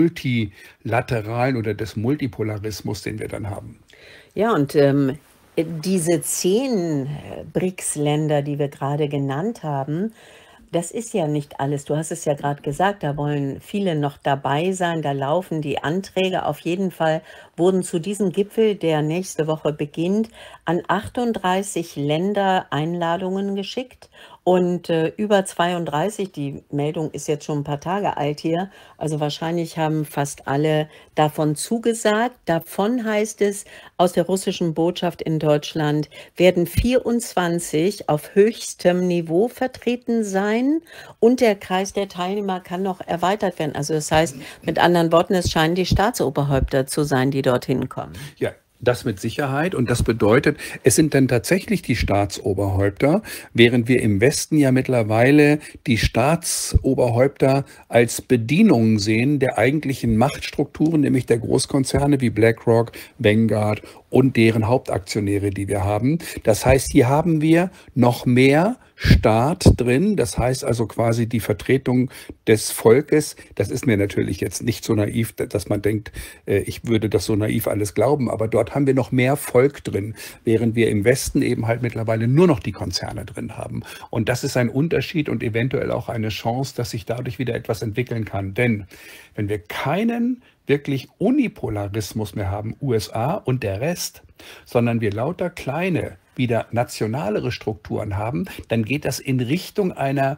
[SPEAKER 2] multilateralen oder des Multipolarismus, den wir dann haben.
[SPEAKER 1] Ja, und ähm, diese zehn BRICS-Länder, die wir gerade genannt haben, das ist ja nicht alles. Du hast es ja gerade gesagt, da wollen viele noch dabei sein. Da laufen die Anträge. Auf jeden Fall wurden zu diesem Gipfel, der nächste Woche beginnt, an achtunddreißig Länder Einladungen geschickt. Und äh, über zweiunddreißig, die Meldung ist jetzt schon ein paar Tage alt hier, also wahrscheinlich haben fast alle davon zugesagt. Davon heißt es, aus der russischen Botschaft in Deutschland werden vierundzwanzig auf höchstem Niveau vertreten sein und der Kreis der Teilnehmer kann noch erweitert werden. Also das heißt, mit anderen Worten, es scheinen die Staatsoberhäupter zu sein, die dorthin kommen.
[SPEAKER 2] Ja. Das mit Sicherheit. Und das bedeutet, es sind dann tatsächlich die Staatsoberhäupter, während wir im Westen ja mittlerweile die Staatsoberhäupter als Bedienung sehen der eigentlichen Machtstrukturen, nämlich der Großkonzerne wie BlackRock, Vanguard und deren Hauptaktionäre, die wir haben. Das heißt, hier haben wir noch mehr Staat drin, das heißt also quasi die Vertretung des Volkes. Das ist mir natürlich jetzt nicht so naiv, dass man denkt, ich würde das so naiv alles glauben, aber dort haben wir noch mehr Volk drin, während wir im Westen eben halt mittlerweile nur noch die Konzerne drin haben. Und das ist ein Unterschied und eventuell auch eine Chance, dass sich dadurch wieder etwas entwickeln kann. Denn wenn wir keinen wirklich Unipolarismus mehr haben, U S A und der Rest, sondern wir lauter kleine, wieder nationalere Strukturen haben, dann geht das in Richtung einer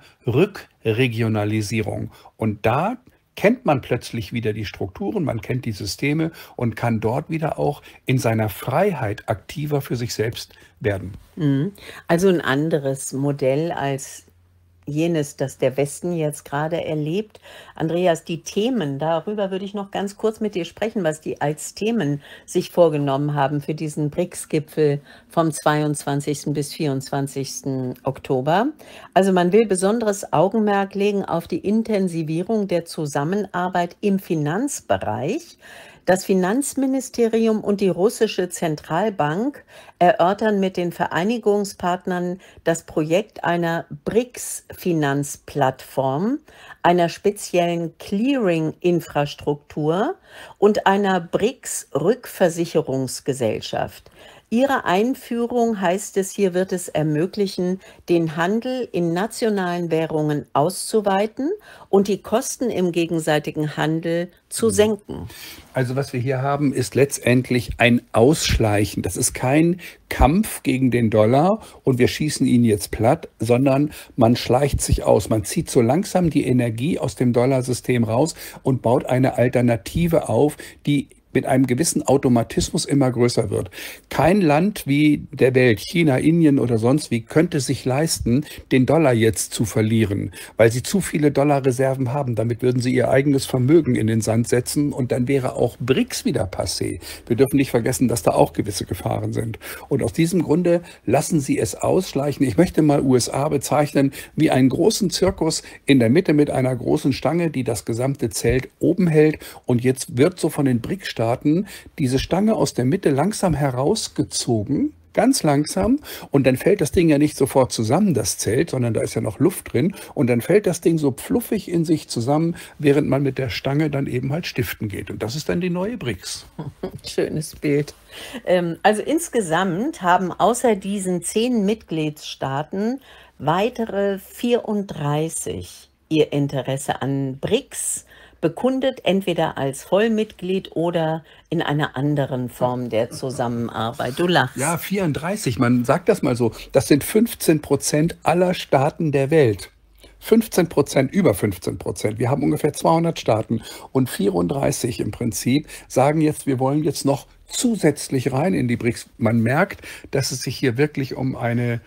[SPEAKER 2] Rückregionalisierung. Und da kennt man plötzlich wieder die Strukturen, man kennt die Systeme und kann dort wieder auch in seiner Freiheit aktiver für sich selbst werden.
[SPEAKER 1] Also ein anderes Modell als jenes, das der Westen jetzt gerade erlebt. Andreas, die Themen, darüber würde ich noch ganz kurz mit dir sprechen, was die als Themen sich vorgenommen haben für diesen BRICS-Gipfel vom zweiundzwanzigsten bis vierundzwanzigsten Oktober. Also man will besonderes Augenmerk legen auf die Intensivierung der Zusammenarbeit im Finanzbereich. Das Finanzministerium und die russische Zentralbank erörtern mit den Vereinigungspartnern das Projekt einer BRICS-Finanzplattform, einer speziellen Clearing-Infrastruktur und einer BRICS-Rückversicherungsgesellschaft. Ihre Einführung, heißt es hier, wird es ermöglichen, den Handel in nationalen Währungen auszuweiten und die Kosten im gegenseitigen Handel zu senken.
[SPEAKER 2] Also was wir hier haben, ist letztendlich ein Ausschleichen. Das ist kein Kampf gegen den Dollar und wir schießen ihn jetzt platt, sondern man schleicht sich aus. Man zieht so langsam die Energie aus dem Dollarsystem raus und baut eine Alternative auf, die mit einem gewissen Automatismus immer größer wird. Kein Land wie der Welt, China, Indien oder sonst wie, könnte sich leisten, den Dollar jetzt zu verlieren, weil sie zu viele Dollarreserven haben. Damit würden sie ihr eigenes Vermögen in den Sand setzen und dann wäre auch BRICS wieder passé. Wir dürfen nicht vergessen, dass da auch gewisse Gefahren sind. Und aus diesem Grunde lassen sie es ausschleichen. Ich möchte mal U S A bezeichnen wie einen großen Zirkus in der Mitte mit einer großen Stange, die das gesamte Zelt oben hält. Und jetzt wird so von den BRICS-Staaten diese Stange aus der Mitte langsam herausgezogen, ganz langsam, und dann fällt das Ding ja nicht sofort zusammen, das Zelt, sondern da ist ja noch Luft drin und dann fällt das Ding so fluffig in sich zusammen, während man mit der Stange dann eben halt stiften geht. Und das ist dann die neue BRICS.
[SPEAKER 1] Schönes Bild. Ähm, also insgesamt haben außer diesen zehn Mitgliedstaaten weitere vierunddreißig ihr Interesse an BRICS bekundet, entweder als Vollmitglied oder in einer anderen Form der Zusammenarbeit. Du lachst.
[SPEAKER 2] Ja, vierunddreißig, man sagt das mal so, das sind fünfzehn Prozent aller Staaten der Welt. fünfzehn Prozent, über fünfzehn Prozent. Wir haben ungefähr zweihundert Staaten und vierunddreißig im Prinzip sagen jetzt, wir wollen jetzt noch zusätzlich rein in die BRICS. Man merkt, dass es sich hier wirklich um eine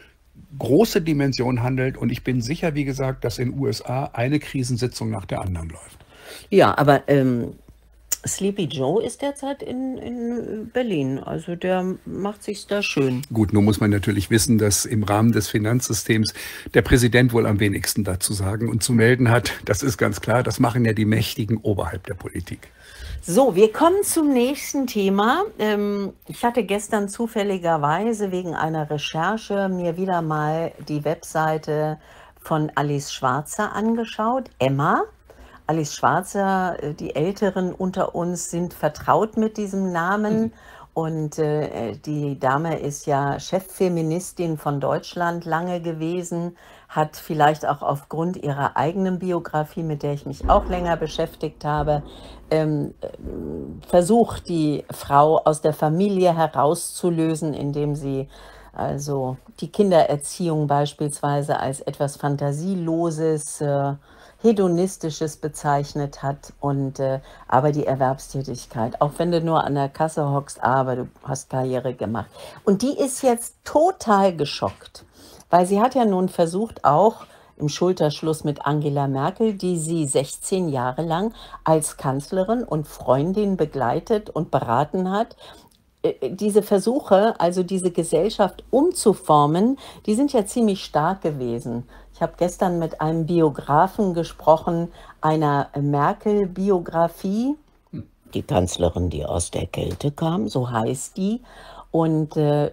[SPEAKER 2] große Dimension handelt. Und ich bin sicher, wie gesagt, dass in den U S A eine Krisensitzung nach der anderen läuft.
[SPEAKER 1] Ja, aber ähm, Sleepy Joe ist derzeit in, in Berlin. Also der macht sich's da schön.
[SPEAKER 2] Gut, nun muss man natürlich wissen, dass im Rahmen des Finanzsystems der Präsident wohl am wenigsten dazu sagen und zu melden hat. Das ist ganz klar. Das machen ja die Mächtigen oberhalb der Politik.
[SPEAKER 1] So, wir kommen zum nächsten Thema. Ähm, ich hatte gestern zufälligerweise wegen einer Recherche mir wieder mal die Webseite von Alice Schwarzer angeschaut. Emma. Alice Schwarzer, die Älteren unter uns sind vertraut mit diesem Namen. Mhm. Und äh, die Dame ist ja Cheffeministin von Deutschland lange gewesen, hat vielleicht auch aufgrund ihrer eigenen Biografie, mit der ich mich auch länger beschäftigt habe, ähm, versucht, die Frau aus der Familie herauszulösen, indem sie also die Kindererziehung beispielsweise als etwas Fantasieloses, äh, Hedonistisches bezeichnet hat, und äh, aber die Erwerbstätigkeit, auch wenn du nur an der Kasse hockst, aber du hast Karriere gemacht. Und die ist jetzt total geschockt, weil sie hat ja nun versucht, auch im Schulterschluss mit Angela Merkel, die sie sechzehn Jahre lang als Kanzlerin und Freundin begleitet und beraten hat, diese Versuche, also diese Gesellschaft umzuformen, die sind ja ziemlich stark gewesen. Ich habe gestern mit einem Biografen gesprochen, einer Merkel-Biografie, die Kanzlerin, die aus der Kälte kam, so heißt die. Und äh,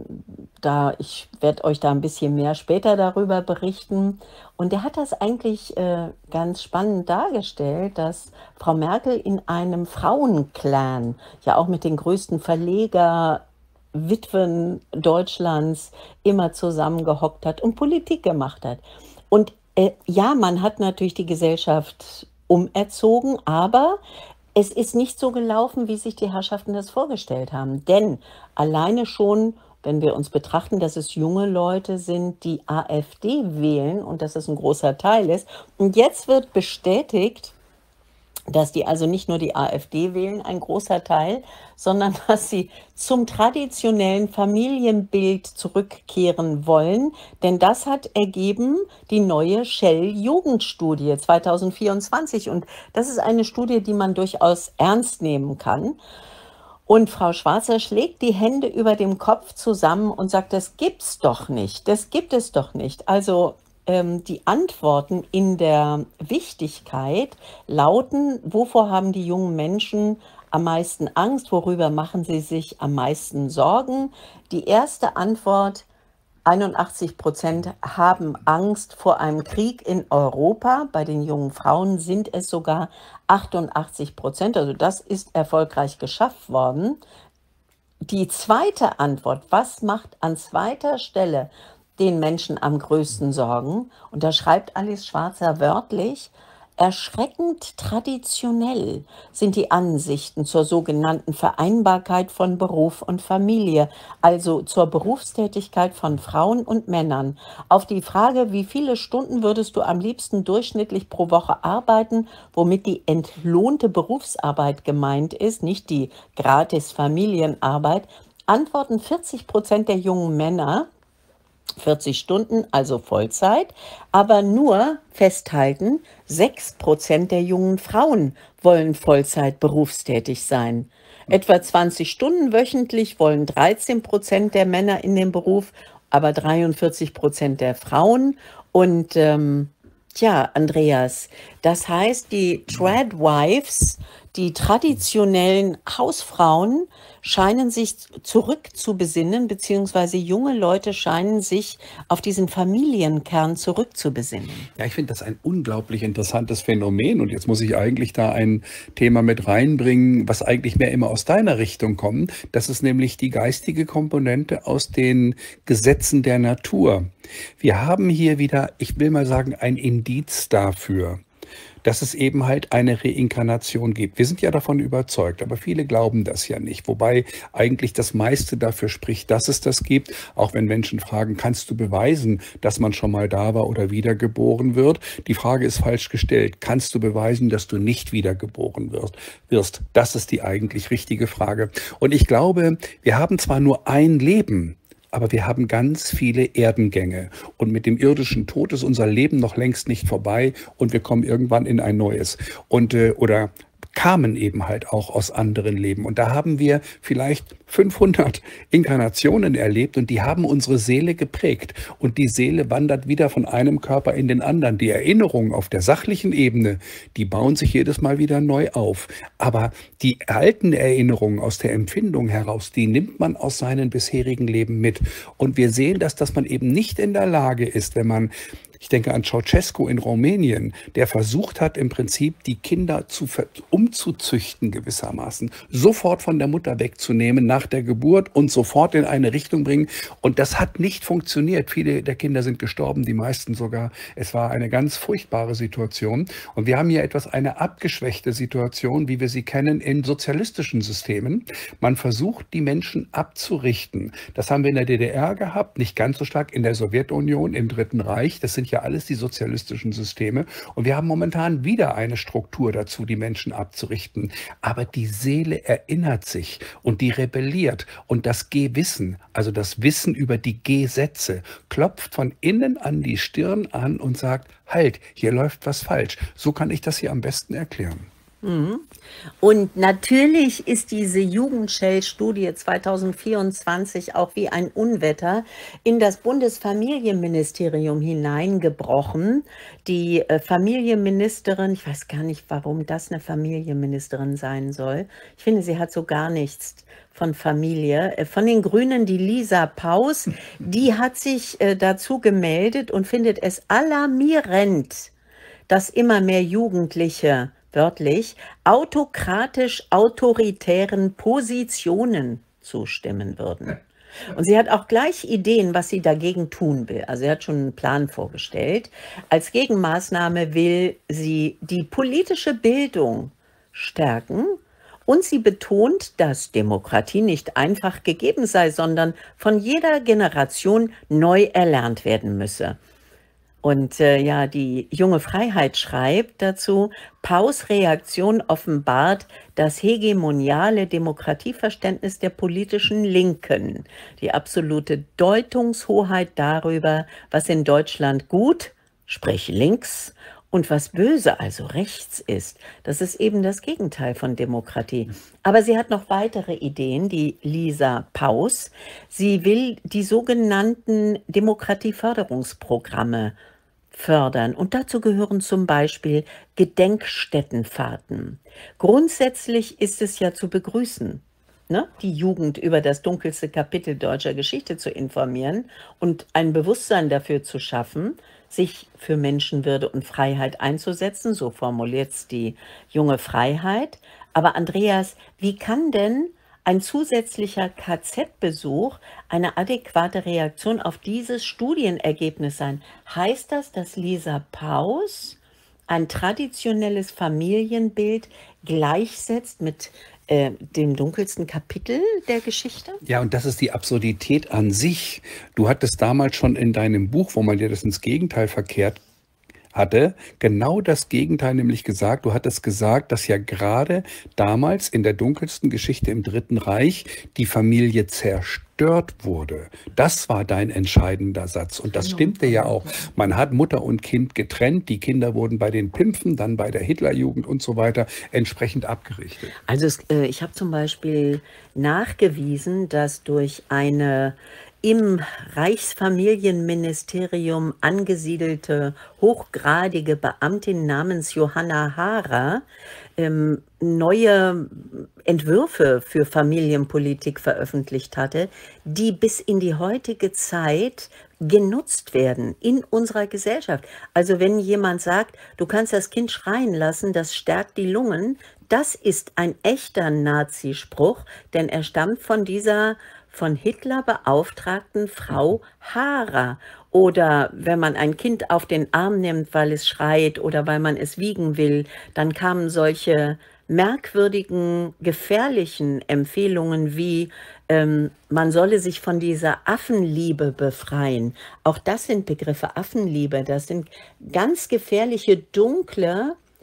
[SPEAKER 1] da, ich werde euch da ein bisschen mehr später darüber berichten. Und er hat das eigentlich äh, ganz spannend dargestellt, dass Frau Merkel in einem Frauenclan, ja auch mit den größten Verleger, Witwen Deutschlands, immer zusammengehockt hat und Politik gemacht hat. Und äh, ja, man hat natürlich die Gesellschaft umerzogen, aber es ist nicht so gelaufen, wie sich die Herrschaften das vorgestellt haben. Denn alleine schon, wenn wir uns betrachten, dass es junge Leute sind, die AfD wählen und dass es ein großer Teil ist. Und jetzt wird bestätigt, dass die also nicht nur die AfD wählen, ein großer Teil, sondern dass sie zum traditionellen Familienbild zurückkehren wollen. Denn das hat ergeben die neue Shell-Jugendstudie zwanzig vierundzwanzig. Und das ist eine Studie, die man durchaus ernst nehmen kann. Und Frau Schwarzer schlägt die Hände über dem Kopf zusammen und sagt, das gibt's doch nicht, das gibt es doch nicht. Also die Antworten in der Wichtigkeit lauten: Wovor haben die jungen Menschen am meisten Angst? Worüber machen sie sich am meisten Sorgen? Die erste Antwort: einundachtzig Prozent haben Angst vor einem Krieg in Europa. Bei den jungen Frauen sind es sogar achtundachtzig Prozent. Also das ist erfolgreich geschafft worden. Die zweite Antwort: Was macht an zweiter Stelle den Menschen am größten Sorgen? Und da schreibt Alice Schwarzer wörtlich: Erschreckend traditionell sind die Ansichten zur sogenannten Vereinbarkeit von Beruf und Familie, also zur Berufstätigkeit von Frauen und Männern. Auf die Frage, wie viele Stunden würdest du am liebsten durchschnittlich pro Woche arbeiten, womit die entlohnte Berufsarbeit gemeint ist, nicht die gratis Familienarbeit, antworten vierzig Prozent der jungen Männer vierzig Stunden, also Vollzeit, aber nur festhalten, sechs Prozent der jungen Frauen wollen Vollzeit berufstätig sein. Etwa zwanzig Stunden wöchentlich wollen dreizehn Prozent der Männer in den Beruf, aber dreiundvierzig Prozent der Frauen. Und ähm, tja, Andreas, das heißt, die Tradwives, die traditionellen Hausfrauen, scheinen sich zurückzubesinnen, beziehungsweise junge Leute scheinen sich auf diesen Familienkern zurückzubesinnen.
[SPEAKER 2] Ja, ich finde das ein unglaublich interessantes Phänomen. Und jetzt muss ich eigentlich da ein Thema mit reinbringen, was eigentlich mehr immer aus deiner Richtung kommt. Das ist nämlich die geistige Komponente aus den Gesetzen der Natur. Wir haben hier wieder, ich will mal sagen, ein Indiz dafür, dass es eben halt eine Reinkarnation gibt. Wir sind ja davon überzeugt, aber viele glauben das ja nicht. Wobei eigentlich das meiste dafür spricht, dass es das gibt. Auch wenn Menschen fragen, kannst du beweisen, dass man schon mal da war oder wiedergeboren wird? Die Frage ist falsch gestellt. Kannst du beweisen, dass du nicht wiedergeboren wirst? Das ist die eigentlich richtige Frage. Und ich glaube, wir haben zwar nur ein Leben, aber wir haben ganz viele Erdengänge. Und mit dem irdischen Tod ist unser Leben noch längst nicht vorbei und wir kommen irgendwann in ein neues. Und, äh, oder kamen eben halt auch aus anderen Leben. Und da haben wir vielleicht fünfhundert Inkarnationen erlebt und die haben unsere Seele geprägt. Und die Seele wandert wieder von einem Körper in den anderen. Die Erinnerungen auf der sachlichen Ebene, die bauen sich jedes Mal wieder neu auf. Aber die alten Erinnerungen aus der Empfindung heraus, die nimmt man aus seinem bisherigen Leben mit. Und wir sehen, dass, dass man eben nicht in der Lage ist, wenn man, ich denke an Ceausescu in Rumänien, der versucht hat, im Prinzip die Kinder zu umzuzüchten gewissermaßen, sofort von der Mutter wegzunehmen nach der Geburt und sofort in eine Richtung bringen. Und das hat nicht funktioniert. Viele der Kinder sind gestorben, die meisten sogar. Es war eine ganz furchtbare Situation. Und wir haben hier etwas, eine abgeschwächte Situation, wie wir sie kennen in sozialistischen Systemen. Man versucht, die Menschen abzurichten. Das haben wir in der D D R gehabt, nicht ganz so stark in der Sowjetunion, im Dritten Reich. Das sind ja alles die sozialistischen Systeme. Und wir haben momentan wieder eine Struktur dazu, die Menschen abzurichten. Aber die Seele erinnert sich und die rebelliert. Und das Gewissen, also das Wissen über die Gesetze, klopft von innen an die Stirn an und sagt, halt, hier läuft was falsch. So kann ich das hier am besten erklären.
[SPEAKER 1] Und natürlich ist diese Jugendshell-Studie zweitausendvierundzwanzig auch wie ein Unwetter in das Bundesfamilienministerium hineingebrochen. Die äh, Familienministerin, ich weiß gar nicht, warum das eine Familienministerin sein soll. Ich finde, sie hat so gar nichts von Familie. Äh, Von den Grünen, die Lisa Paus, die hat sich äh, dazu gemeldet und findet es alarmierend, dass immer mehr Jugendliche wörtlich autokratisch-autoritären Positionen zustimmen würden. Und sie hat auch gleich Ideen, was sie dagegen tun will. Also sie hat schon einen Plan vorgestellt. Als Gegenmaßnahme will sie die politische Bildung stärken. Und sie betont, dass Demokratie nicht einfach gegeben sei, sondern von jeder Generation neu erlernt werden müsse. Und äh, ja, die junge Freiheit schreibt dazu, Paus Reaktion offenbart das hegemoniale Demokratieverständnis der politischen Linken, die absolute Deutungshoheit darüber, was in Deutschland gut, sprich links, und was böse, also rechts ist. Das ist eben das Gegenteil von Demokratie. Aber sie hat noch weitere Ideen, die Lisa Paus. Sie will die sogenannten Demokratieförderungsprogramme fördern. Und dazu gehören zum Beispiel Gedenkstättenfahrten. Grundsätzlich ist es ja zu begrüßen, ne, die Jugend über das dunkelste Kapitel deutscher Geschichte zu informieren und ein Bewusstsein dafür zu schaffen, sich für Menschenwürde und Freiheit einzusetzen. So formuliert es die junge Freiheit. Aber Andreas, wie kann denn ein zusätzlicher K Z-Besuch eine adäquate Reaktion auf dieses Studienergebnis sein? Heißt das, dass Lisa Paus ein traditionelles Familienbild gleichsetzt mit äh, dem dunkelsten Kapitel der Geschichte?
[SPEAKER 2] Ja, und das ist die Absurdität an sich. Du hattest damals schon in deinem Buch, wo man dir das ins Gegenteil verkehrt hatte, genau das Gegenteil nämlich gesagt. Du hattest gesagt, dass ja gerade damals in der dunkelsten Geschichte im Dritten Reich die Familie zerstört wurde. Das war dein entscheidender Satz. Und das stimmte ja auch. Man hat Mutter und Kind getrennt. Die Kinder wurden bei den Pimpfen, dann bei der Hitlerjugend und so weiter entsprechend abgerichtet.
[SPEAKER 1] Also es, äh, ich habe zum Beispiel nachgewiesen, dass durch eine im Reichsfamilienministerium angesiedelte hochgradige Beamtin namens Johanna Haarer ähm, neue Entwürfe für Familienpolitik veröffentlicht hatte, die bis in die heutige Zeit genutzt werden in unserer Gesellschaft. Also wenn jemand sagt, du kannst das Kind schreien lassen, das stärkt die Lungen, das ist ein echter Nazispruch, denn er stammt von dieser von Hitler beauftragten Frau Haarer. Oder wenn man ein Kind auf den Arm nimmt, weil es schreit oder weil man es wiegen will, dann kamen solche merkwürdigen, gefährlichen Empfehlungen wie, ähm, man solle sich von dieser Affenliebe befreien. Auch das sind Begriffe, Affenliebe, das sind ganz gefährliche, dunkle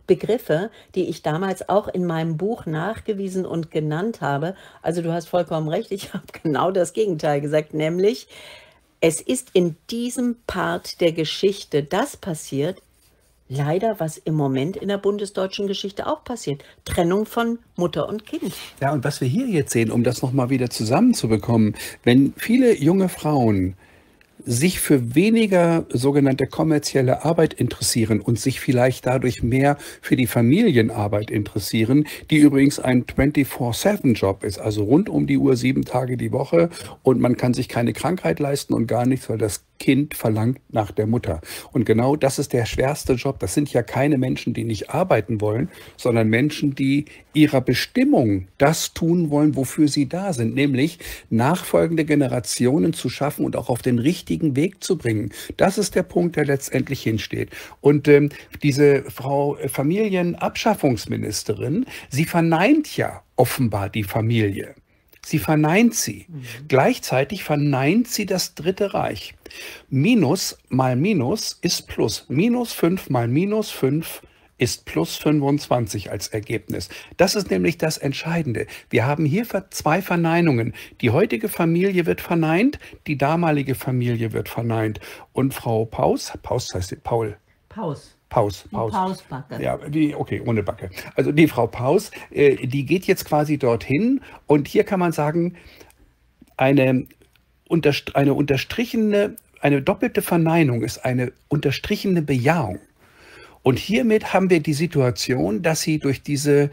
[SPEAKER 1] Begriffe, die ich damals auch in meinem Buch nachgewiesen und genannt habe. Also du hast vollkommen recht, ich habe genau das Gegenteil gesagt, nämlich es ist in diesem Part der Geschichte das passiert, leider, was im Moment in der bundesdeutschen Geschichte auch passiert. Trennung von Mutter und Kind.
[SPEAKER 2] Ja, und was wir hier jetzt sehen, um das nochmal wieder zusammenzubekommen, wenn viele junge Frauen sich für weniger sogenannte kommerzielle Arbeit interessieren und sich vielleicht dadurch mehr für die Familienarbeit interessieren, die übrigens ein vierundzwanzig sieben Job ist, also rund um die Uhr, sieben Tage die Woche, und man kann sich keine Krankheit leisten und gar nichts, weil das Kind verlangt nach der Mutter. Und genau das ist der schwerste Job. Das sind ja keine Menschen, die nicht arbeiten wollen, sondern Menschen, die ihrer Bestimmung das tun wollen, wofür sie da sind, nämlich nachfolgende Generationen zu schaffen und auch auf den richtigen Weg zu bringen. Das ist der Punkt, der letztendlich hinsteht. Und ähm, diese Frau Familienabschaffungsministerin, sie verneint ja offenbar die Familie. Sie verneint sie. Mhm. Gleichzeitig verneint sie das Dritte Reich. Minus mal Minus ist Plus. Minus fünf mal Minus fünf ist plus fünfundzwanzig als Ergebnis. Das ist nämlich das Entscheidende. Wir haben hier zwei Verneinungen. Die heutige Familie wird verneint, die damalige Familie wird verneint. Und Frau Paus, Paus heißt sie, Paul.
[SPEAKER 1] Paus.
[SPEAKER 2] Paus,
[SPEAKER 1] Die
[SPEAKER 2] Paus.
[SPEAKER 1] Pausbacke.
[SPEAKER 2] Ja, die, okay, ohne Backe. Also die Frau Paus, äh, die geht jetzt quasi dorthin, und hier kann man sagen, eine, unterst eine unterstrichene, eine doppelte Verneinung ist eine unterstrichene Bejahung. Und hiermit haben wir die Situation, dass sie durch diese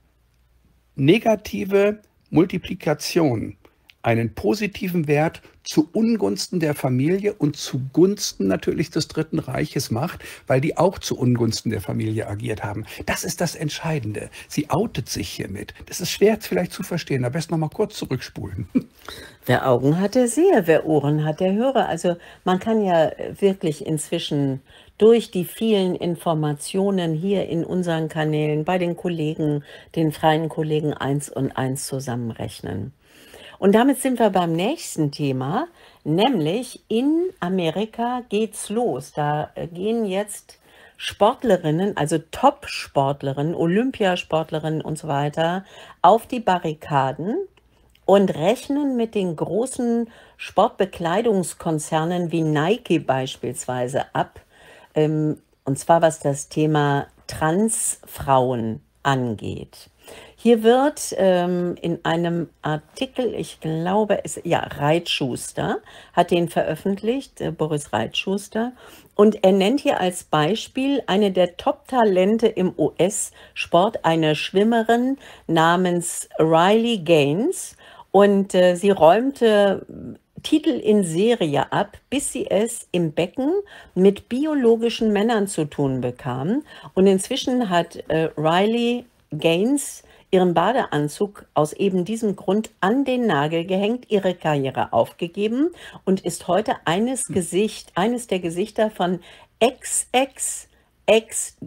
[SPEAKER 2] negative Multiplikation einen positiven Wert zu Ungunsten der Familie und zugunsten natürlich des Dritten Reiches macht, weil die auch zu Ungunsten der Familie agiert haben. Das ist das Entscheidende. Sie outet sich hiermit. Das ist schwer vielleicht zu verstehen. Am besten noch mal kurz zurückspulen.
[SPEAKER 1] Wer Augen hat, der sehe. Wer Ohren hat, der höre. Also man kann ja wirklich inzwischen durch die vielen Informationen hier in unseren Kanälen, bei den Kollegen, den freien Kollegen eins und eins zusammenrechnen. Und damit sind wir beim nächsten Thema, nämlich in Amerika geht's los. Da gehen jetzt Sportlerinnen, also Top-Sportlerinnen, Olympiasportlerinnen und so weiter, auf die Barrikaden und rechnen mit den großen Sportbekleidungskonzernen wie Nike beispielsweise ab, ähm, und zwar was das Thema Transfrauen angeht. Hier wird ähm, in einem Artikel, ich glaube, es, ja, Reitschuster hat den veröffentlicht, äh, Boris Reitschuster, und er nennt hier als Beispiel eine der Top-Talente im U S-Sport, eine Schwimmerin namens Riley Gaines, und äh, sie räumte Titel in Serie ab, bis sie es im Becken mit biologischen Männern zu tun bekam. Und inzwischen hat äh, Riley Gaines ihren Badeanzug aus eben diesem Grund an den Nagel gehängt, ihre Karriere aufgegeben und ist heute eines, Gesicht, eines der Gesichter von X X X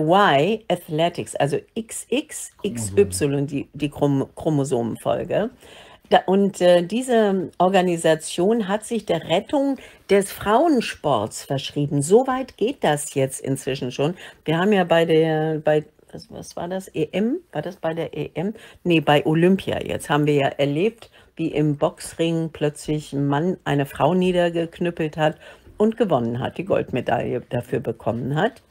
[SPEAKER 1] Y Athletics, also X X X Y, die, die Chrom Chromosomenfolge. Da, und äh, diese Organisation hat sich der Rettung des Frauensports verschrieben. So weit geht das jetzt inzwischen schon. Wir haben ja bei der, bei, was, was war das, E M? War das bei der E M? Nee, bei Olympia. Jetzt haben wir ja erlebt, wie im Boxring plötzlich ein Mann eine Frau niedergeknüppelt hat und gewonnen hat, die Goldmedaille dafür bekommen hat.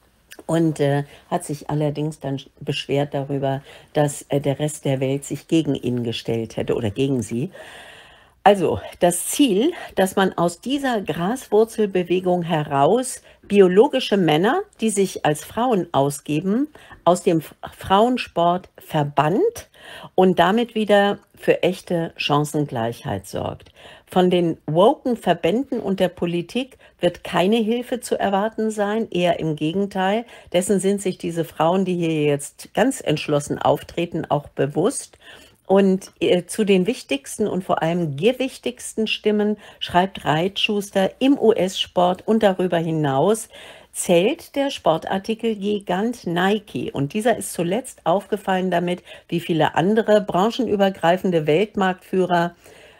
[SPEAKER 1] Und äh, hat sich allerdings dann beschwert darüber, dass äh, der Rest der Welt sich gegen ihn gestellt hätte oder gegen sie. Also das Ziel, dass man aus dieser Graswurzelbewegung heraus biologische Männer, die sich als Frauen ausgeben, aus dem Frauensport verbannt und damit wieder für echte Chancengleichheit sorgt. Von den woken Verbänden und der Politik wird keine Hilfe zu erwarten sein, eher im Gegenteil. Dessen sind sich diese Frauen, die hier jetzt ganz entschlossen auftreten, auch bewusst. Und äh, zu den wichtigsten und vor allem gewichtigsten Stimmen schreibt Reitschuster im U S-Sport und darüber hinaus zählt der Sportartikelgigant Nike. Und dieser ist zuletzt aufgefallen damit, wie viele andere branchenübergreifende Weltmarktführer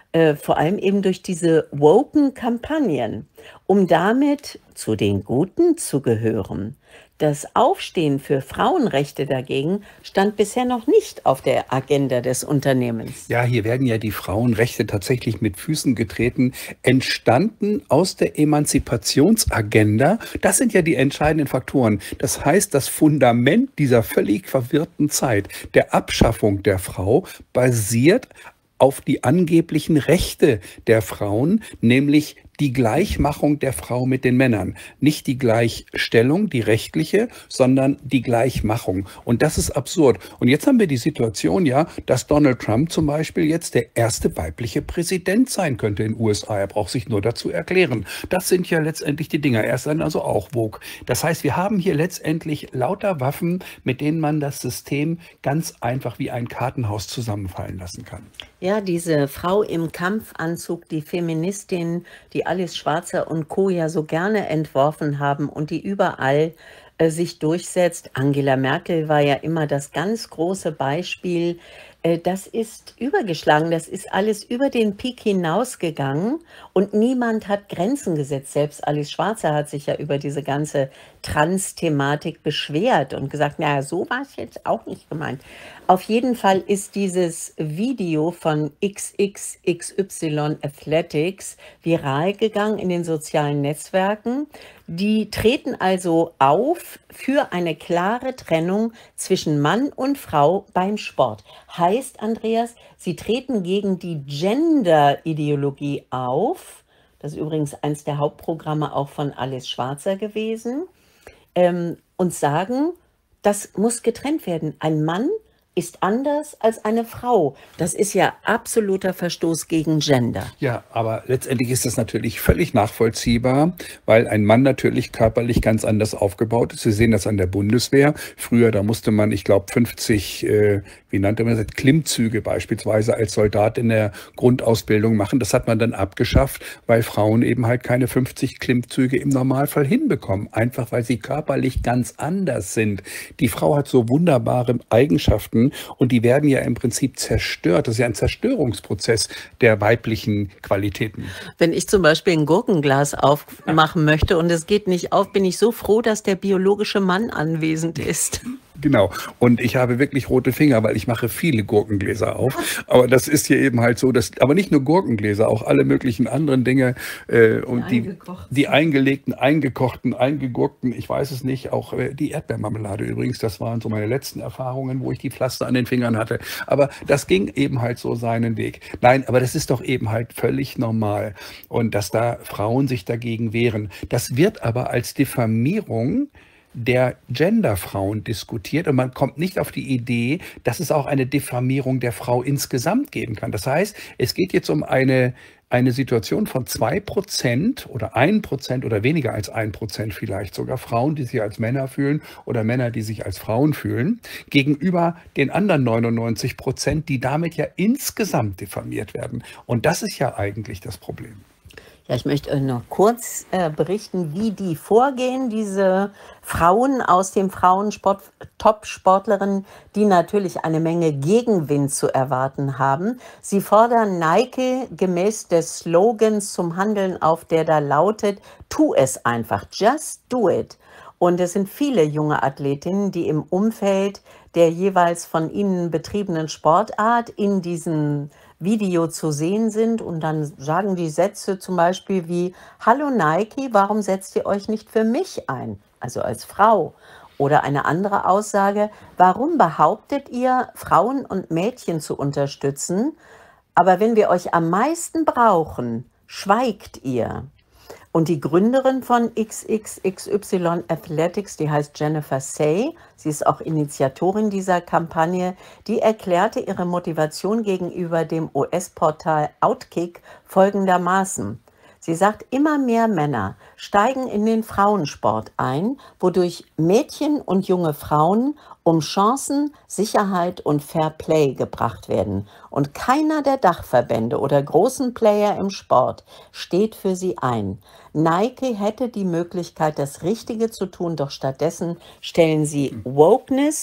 [SPEAKER 1] äh, vor allem eben durch diese woken Kampagnen, um damit zu den Guten zu gehören. Das Aufstehen für Frauenrechte dagegen stand bisher noch nicht auf der Agenda des Unternehmens.
[SPEAKER 2] Ja, hier werden ja die Frauenrechte tatsächlich mit Füßen getreten, entstanden aus der Emanzipationsagenda. Das sind ja die entscheidenden Faktoren. Das heißt, das Fundament dieser völlig verwirrten Zeit der Abschaffung der Frau basiert auf die angeblichen Rechte der Frauen, nämlich die Gleichmachung der Frau mit den Männern. Nicht die Gleichstellung, die rechtliche, sondern die Gleichmachung. Und das ist absurd. Und jetzt haben wir die Situation, ja, dass Donald Trump zum Beispiel jetzt der erste weibliche Präsident sein könnte in den U S A. Er braucht sich nur dazu erklären. Das sind ja letztendlich die Dinger. Er ist dann also auch woke. Das heißt, wir haben hier letztendlich lauter Waffen, mit denen man das System ganz einfach wie ein Kartenhaus zusammenfallen lassen kann.
[SPEAKER 1] Ja, diese Frau im Kampfanzug, die Feministin, die Alice Schwarzer und Co. ja so gerne entworfen haben und die überall äh, sich durchsetzt. Angela Merkel war ja immer das ganz große Beispiel. Äh, das ist übergeschlagen, das ist alles über den Peak hinausgegangen und niemand hat Grenzen gesetzt. Selbst Alice Schwarzer hat sich ja über diese ganze Trans-Thematik beschwert und gesagt, naja, so war es jetzt auch nicht gemeint. Auf jeden Fall ist dieses Video von X X X Y Athletics viral gegangen in den sozialen Netzwerken. Die treten also auf für eine klare Trennung zwischen Mann und Frau beim Sport. Heißt, Andreas, sie treten gegen die Gender-Ideologie auf. Das ist übrigens eines der Hauptprogramme auch von Alice Schwarzer gewesen. Ähm, und sagen, das muss getrennt werden. Ein Mann ist anders als eine Frau. Das ist ja absoluter Verstoß gegen Gender.
[SPEAKER 2] Ja, aber letztendlich ist das natürlich völlig nachvollziehbar, weil ein Mann natürlich körperlich ganz anders aufgebaut ist. Sie sehen das an der Bundeswehr. Früher, da musste man, ich glaube, fünfzig, äh, wie nannte man das, Klimmzüge beispielsweise als Soldat in der Grundausbildung machen. Das hat man dann abgeschafft, weil Frauen eben halt keine fünfzig Klimmzüge im Normalfall hinbekommen. Einfach, weil sie körperlich ganz anders sind. Die Frau hat so wunderbare Eigenschaften, und die werden ja im Prinzip zerstört. Das ist ja ein Zerstörungsprozess der weiblichen Qualitäten.
[SPEAKER 1] Wenn ich zum Beispiel ein Gurkenglas aufmachen möchte und es geht nicht auf, bin ich so froh, dass der biologische Mann anwesend ist.
[SPEAKER 2] Genau. Und ich habe wirklich rote Finger, weil ich mache viele Gurkengläser auf. Aber das ist hier eben halt so, dass, aber nicht nur Gurkengläser, auch alle möglichen anderen Dinge, äh, und die, die, die eingelegten, eingekochten, eingegurkten, ich weiß es nicht, auch äh, die Erdbeermarmelade übrigens, das waren so meine letzten Erfahrungen, wo ich die Pflaster an den Fingern hatte. Aber das ging eben halt so seinen Weg. Nein, aber das ist doch eben halt völlig normal. Und dass da Frauen sich dagegen wehren, das wird aber als Diffamierung der Genderfrauen diskutiert und man kommt nicht auf die Idee, dass es auch eine Diffamierung der Frau insgesamt geben kann. Das heißt, es geht jetzt um eine, eine Situation von zwei Prozent oder ein Prozent oder weniger als ein Prozent vielleicht sogar Frauen, die sich als Männer fühlen oder Männer, die sich als Frauen fühlen, gegenüber den anderen neunundneunzig Prozent, die damit ja insgesamt diffamiert werden. Und das ist ja eigentlich das Problem.
[SPEAKER 1] Ja, ich möchte euch noch kurz äh, berichten, wie die vorgehen, diese Frauen aus dem Frauensport, Top-Sportlerinnen, die natürlich eine Menge Gegenwind zu erwarten haben. Sie fordern Nike gemäß des Slogans zum Handeln auf, der da lautet, tu es einfach, just do it. Und es sind viele junge Athletinnen, die im Umfeld der jeweils von ihnen betriebenen Sportart in diesen Video zu sehen sind und dann sagen die Sätze zum Beispiel wie, hallo Nike, warum setzt ihr euch nicht für mich ein, also als Frau? Oder eine andere Aussage, warum behauptet ihr, Frauen und Mädchen zu unterstützen, aber wenn wir euch am meisten brauchen, schweigt ihr? Und die Gründerin von X X X Y Athletics, die heißt Jennifer Say, sie ist auch Initiatorin dieser Kampagne, die erklärte ihre Motivation gegenüber dem U S-Portal Outkick folgendermaßen. Sie sagt, immer mehr Männer steigen in den Frauensport ein, wodurch Mädchen und junge Frauen um Chancen, Sicherheit und Fair Play gebracht werden. Und keiner der Dachverbände oder großen Player im Sport steht für sie ein. Nike hätte die Möglichkeit, das Richtige zu tun, doch stattdessen stellen sie Wokeness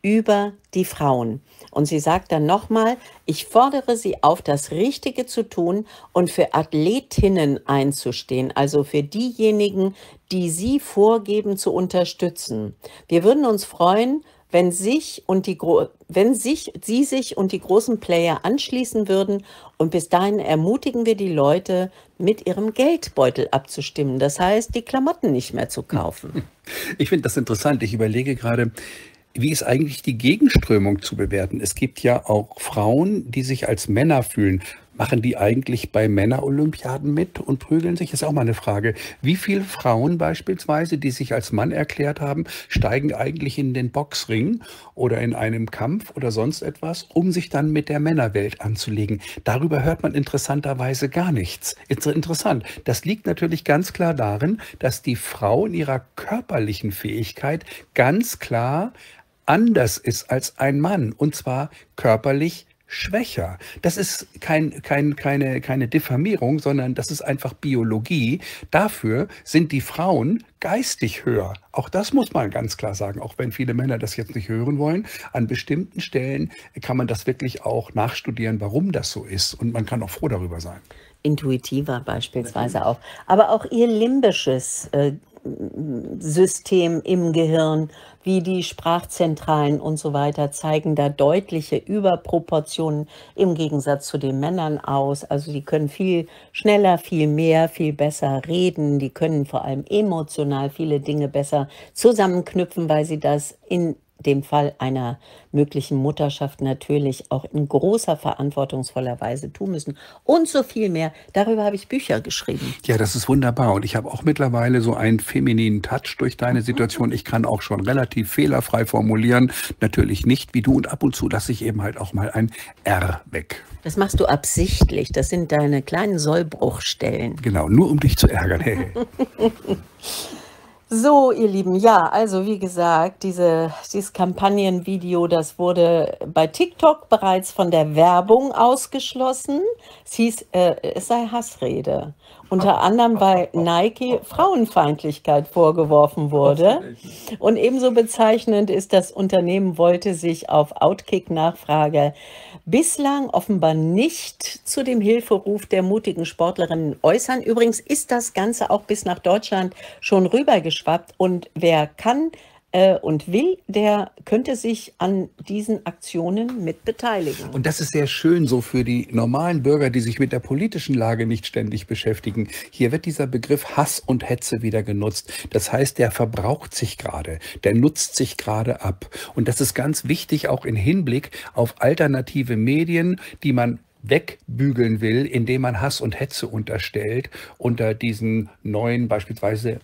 [SPEAKER 1] über die Frauen. Und sie sagt dann nochmal, ich fordere Sie auf, das Richtige zu tun und für Athletinnen einzustehen, also für diejenigen, die Sie vorgeben zu unterstützen. Wir würden uns freuen, wenn sich und die Gro wenn sich Sie sich und die großen Player anschließen würden, und bis dahin ermutigen wir die Leute, mit ihrem Geldbeutel abzustimmen. Das heißt, die Klamotten nicht mehr zu kaufen.
[SPEAKER 2] Ich finde das interessant. Ich überlege gerade, wie ist eigentlich die Gegenströmung zu bewerten? Es gibt ja auch Frauen, die sich als Männer fühlen. Machen die eigentlich bei Männerolympiaden mit und prügeln sich? Das ist auch mal eine Frage. Wie viele Frauen beispielsweise, die sich als Mann erklärt haben, steigen eigentlich in den Boxring oder in einem Kampf oder sonst etwas, um sich dann mit der Männerwelt anzulegen? Darüber hört man interessanterweise gar nichts. Ist interessant. Das liegt natürlich ganz klar darin, dass die Frau in ihrer körperlichen Fähigkeit ganz klar anders ist als ein Mann, und zwar körperlich schwächer. Das ist kein, kein, keine, keine Diffamierung, sondern das ist einfach Biologie. Dafür sind die Frauen geistig höher. Auch das muss man ganz klar sagen, auch wenn viele Männer das jetzt nicht hören wollen. An bestimmten Stellen kann man das wirklich auch nachstudieren, warum das so ist. Und man kann auch froh darüber sein.
[SPEAKER 1] Intuitiver beispielsweise auch. Aber auch ihr limbisches äh, System im Gehirn, wie die Sprachzentralen und so weiter, zeigen da deutliche Überproportionen im Gegensatz zu den Männern aus. Also die können viel schneller, viel mehr, viel besser reden. Die können vor allem emotional viele Dinge besser zusammenknüpfen, weil sie das in dem Fall einer möglichen Mutterschaft natürlich auch in großer verantwortungsvoller Weise tun müssen. Und so viel mehr. Darüber habe ich Bücher geschrieben.
[SPEAKER 2] Ja, das ist wunderbar. Und ich habe auch mittlerweile so einen femininen Touch durch deine Situation. Ich kann auch schon relativ fehlerfrei formulieren. Natürlich nicht wie du. Und ab und zu lasse ich eben halt auch mal ein R weg.
[SPEAKER 1] Das machst du absichtlich. Das sind deine kleinen Sollbruchstellen.
[SPEAKER 2] Genau, nur um dich zu ärgern. Hey.
[SPEAKER 1] So, ihr Lieben, ja, also wie gesagt, diese, dieses Kampagnenvideo, das wurde bei TikTok bereits von der Werbung ausgeschlossen. Es hieß, äh, es sei Hassrede. Unter anderem, weil Nike Frauenfeindlichkeit vorgeworfen wurde. Und ebenso bezeichnend ist, das Unternehmen wollte sich auf Outkick-Nachfrage bislang offenbar nicht zu dem Hilferuf der mutigen Sportlerinnen äußern. Übrigens ist das Ganze auch bis nach Deutschland schon rübergeschwappt. Und wer kann äh, und will, der könnte sich an diesen Aktionen mit beteiligen.
[SPEAKER 2] Und das ist sehr schön so für die normalen Bürger, die sich mit der politischen Lage nicht ständig beschäftigen. Hier wird dieser Begriff Hass und Hetze wieder genutzt. Das heißt, der verbraucht sich gerade, der nutzt sich gerade ab. Und das ist ganz wichtig, auch im Hinblick auf alternative Medien, die man wegbügeln will, indem man Hass und Hetze unterstellt unter diesen neuen beispielsweise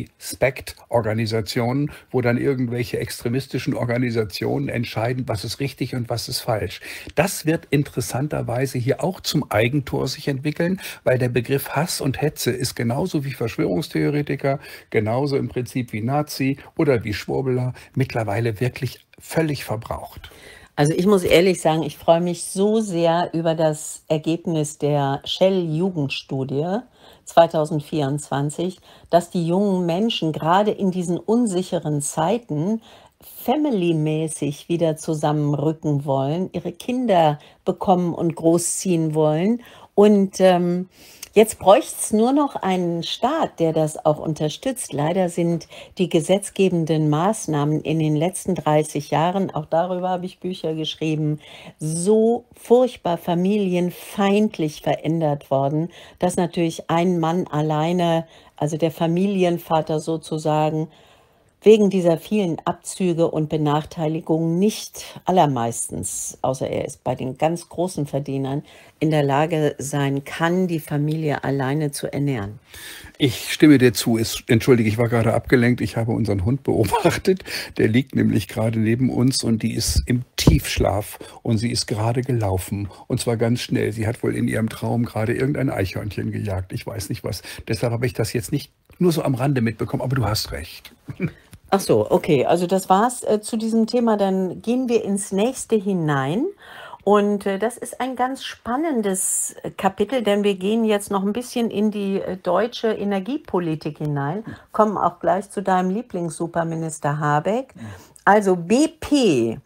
[SPEAKER 2] Respect-Organisationen, wo dann irgendwelche extremistischen Organisationen entscheiden, was ist richtig und was ist falsch. Das wird interessanterweise hier auch zum Eigentor sich entwickeln, weil der Begriff Hass und Hetze ist genauso wie Verschwörungstheoretiker, genauso im Prinzip wie Nazi oder wie Schwurbler mittlerweile wirklich völlig verbraucht.
[SPEAKER 1] Also ich muss ehrlich sagen, ich freue mich so sehr über das Ergebnis der Shell-Jugendstudie zwanzig vierundzwanzig, dass die jungen Menschen gerade in diesen unsicheren Zeiten family-mäßig wieder zusammenrücken wollen, ihre Kinder bekommen und großziehen wollen. Und ähm, jetzt bräuchte es nur noch einen Staat, der das auch unterstützt. Leider sind die gesetzgebenden Maßnahmen in den letzten dreißig Jahren, auch darüber habe ich Bücher geschrieben, so furchtbar familienfeindlich verändert worden, dass natürlich ein Mann alleine, also der Familienvater sozusagen, wegen dieser vielen Abzüge und Benachteiligungen nicht allermeistens, außer er ist bei den ganz großen Verdienern, in der Lage sein kann, die Familie alleine zu ernähren.
[SPEAKER 2] Ich stimme dir zu. Es, entschuldige, ich war gerade abgelenkt. Ich habe unseren Hund beobachtet. Der liegt nämlich gerade neben uns und die ist im Tiefschlaf und sie ist gerade gelaufen und zwar ganz schnell. Sie hat wohl in ihrem Traum gerade irgendein Eichhörnchen gejagt. Ich weiß nicht was. Deshalb habe ich das jetzt nicht nur so am Rande mitbekommen, aber du hast recht.
[SPEAKER 1] Ach so, okay, also das war's äh, zu diesem Thema. Dann gehen wir ins nächste hinein. Und äh, das ist ein ganz spannendes äh, Kapitel, denn wir gehen jetzt noch ein bisschen in die äh, deutsche Energiepolitik hinein, kommen auch gleich zu deinem Lieblingssuperminister Habeck. Also B P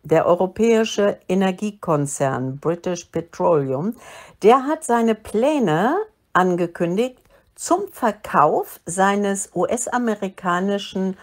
[SPEAKER 1] der europäische Energiekonzern British Petroleum, der hat seine Pläne angekündigt zum Verkauf seines U S-amerikanischen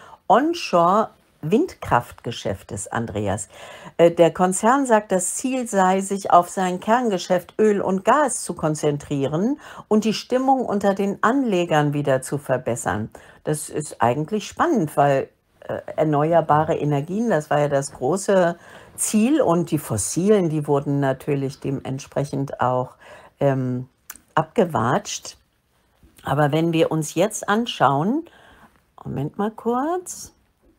[SPEAKER 1] Onshore-Windkraftgeschäftes, Andreas. Äh, Der Konzern sagt, das Ziel sei, sich auf sein Kerngeschäft Öl und Gas zu konzentrieren und die Stimmung unter den Anlegern wieder zu verbessern. Das ist eigentlich spannend, weil äh, erneuerbare Energien, das war ja das große Ziel, und die fossilen, die wurden natürlich dementsprechend auch ähm, abgewatscht. Aber wenn wir uns jetzt anschauen, Moment mal kurz,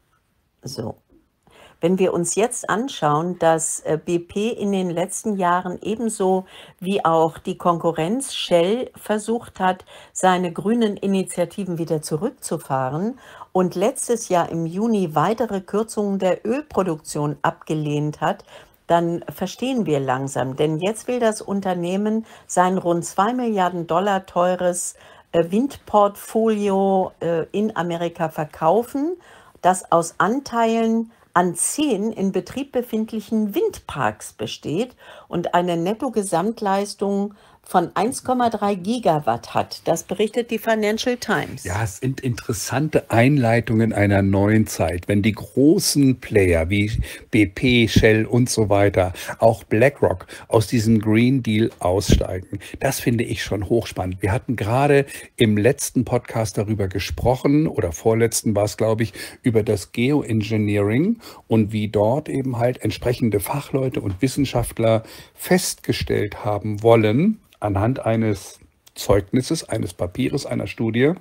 [SPEAKER 1] so, wenn wir uns jetzt anschauen, dass äh, B P in den letzten Jahren ebenso wie auch die Konkurrenz Shell versucht hat, seine grünen Initiativen wieder zurückzufahren und letztes Jahr im Juni weitere Kürzungen der Ölproduktion abgelehnt hat, dann verstehen wir langsam. Denn jetzt will das Unternehmen sein rund zwei Milliarden Dollar teures äh, Windportfolio äh, in Amerika verkaufen, das aus Anteilen an zehn in Betrieb befindlichen Windparks besteht und eine Nettogesamtleistung von eins Komma drei Gigawatt hat. Das berichtet die Financial Times.
[SPEAKER 2] Ja, es sind interessante Einleitungen einer neuen Zeit. Wenn die großen Player wie B P, Shell und so weiter, auch BlackRock aus diesem Green Deal aussteigen, das finde ich schon hochspannend. Wir hatten gerade im letzten Podcast darüber gesprochen, oder vorletzten war es, glaube ich, über das Geoengineering und wie dort eben halt entsprechende Fachleute und Wissenschaftler festgestellt haben wollen, anhand eines Zeugnisses, eines Papiers, einer Studie,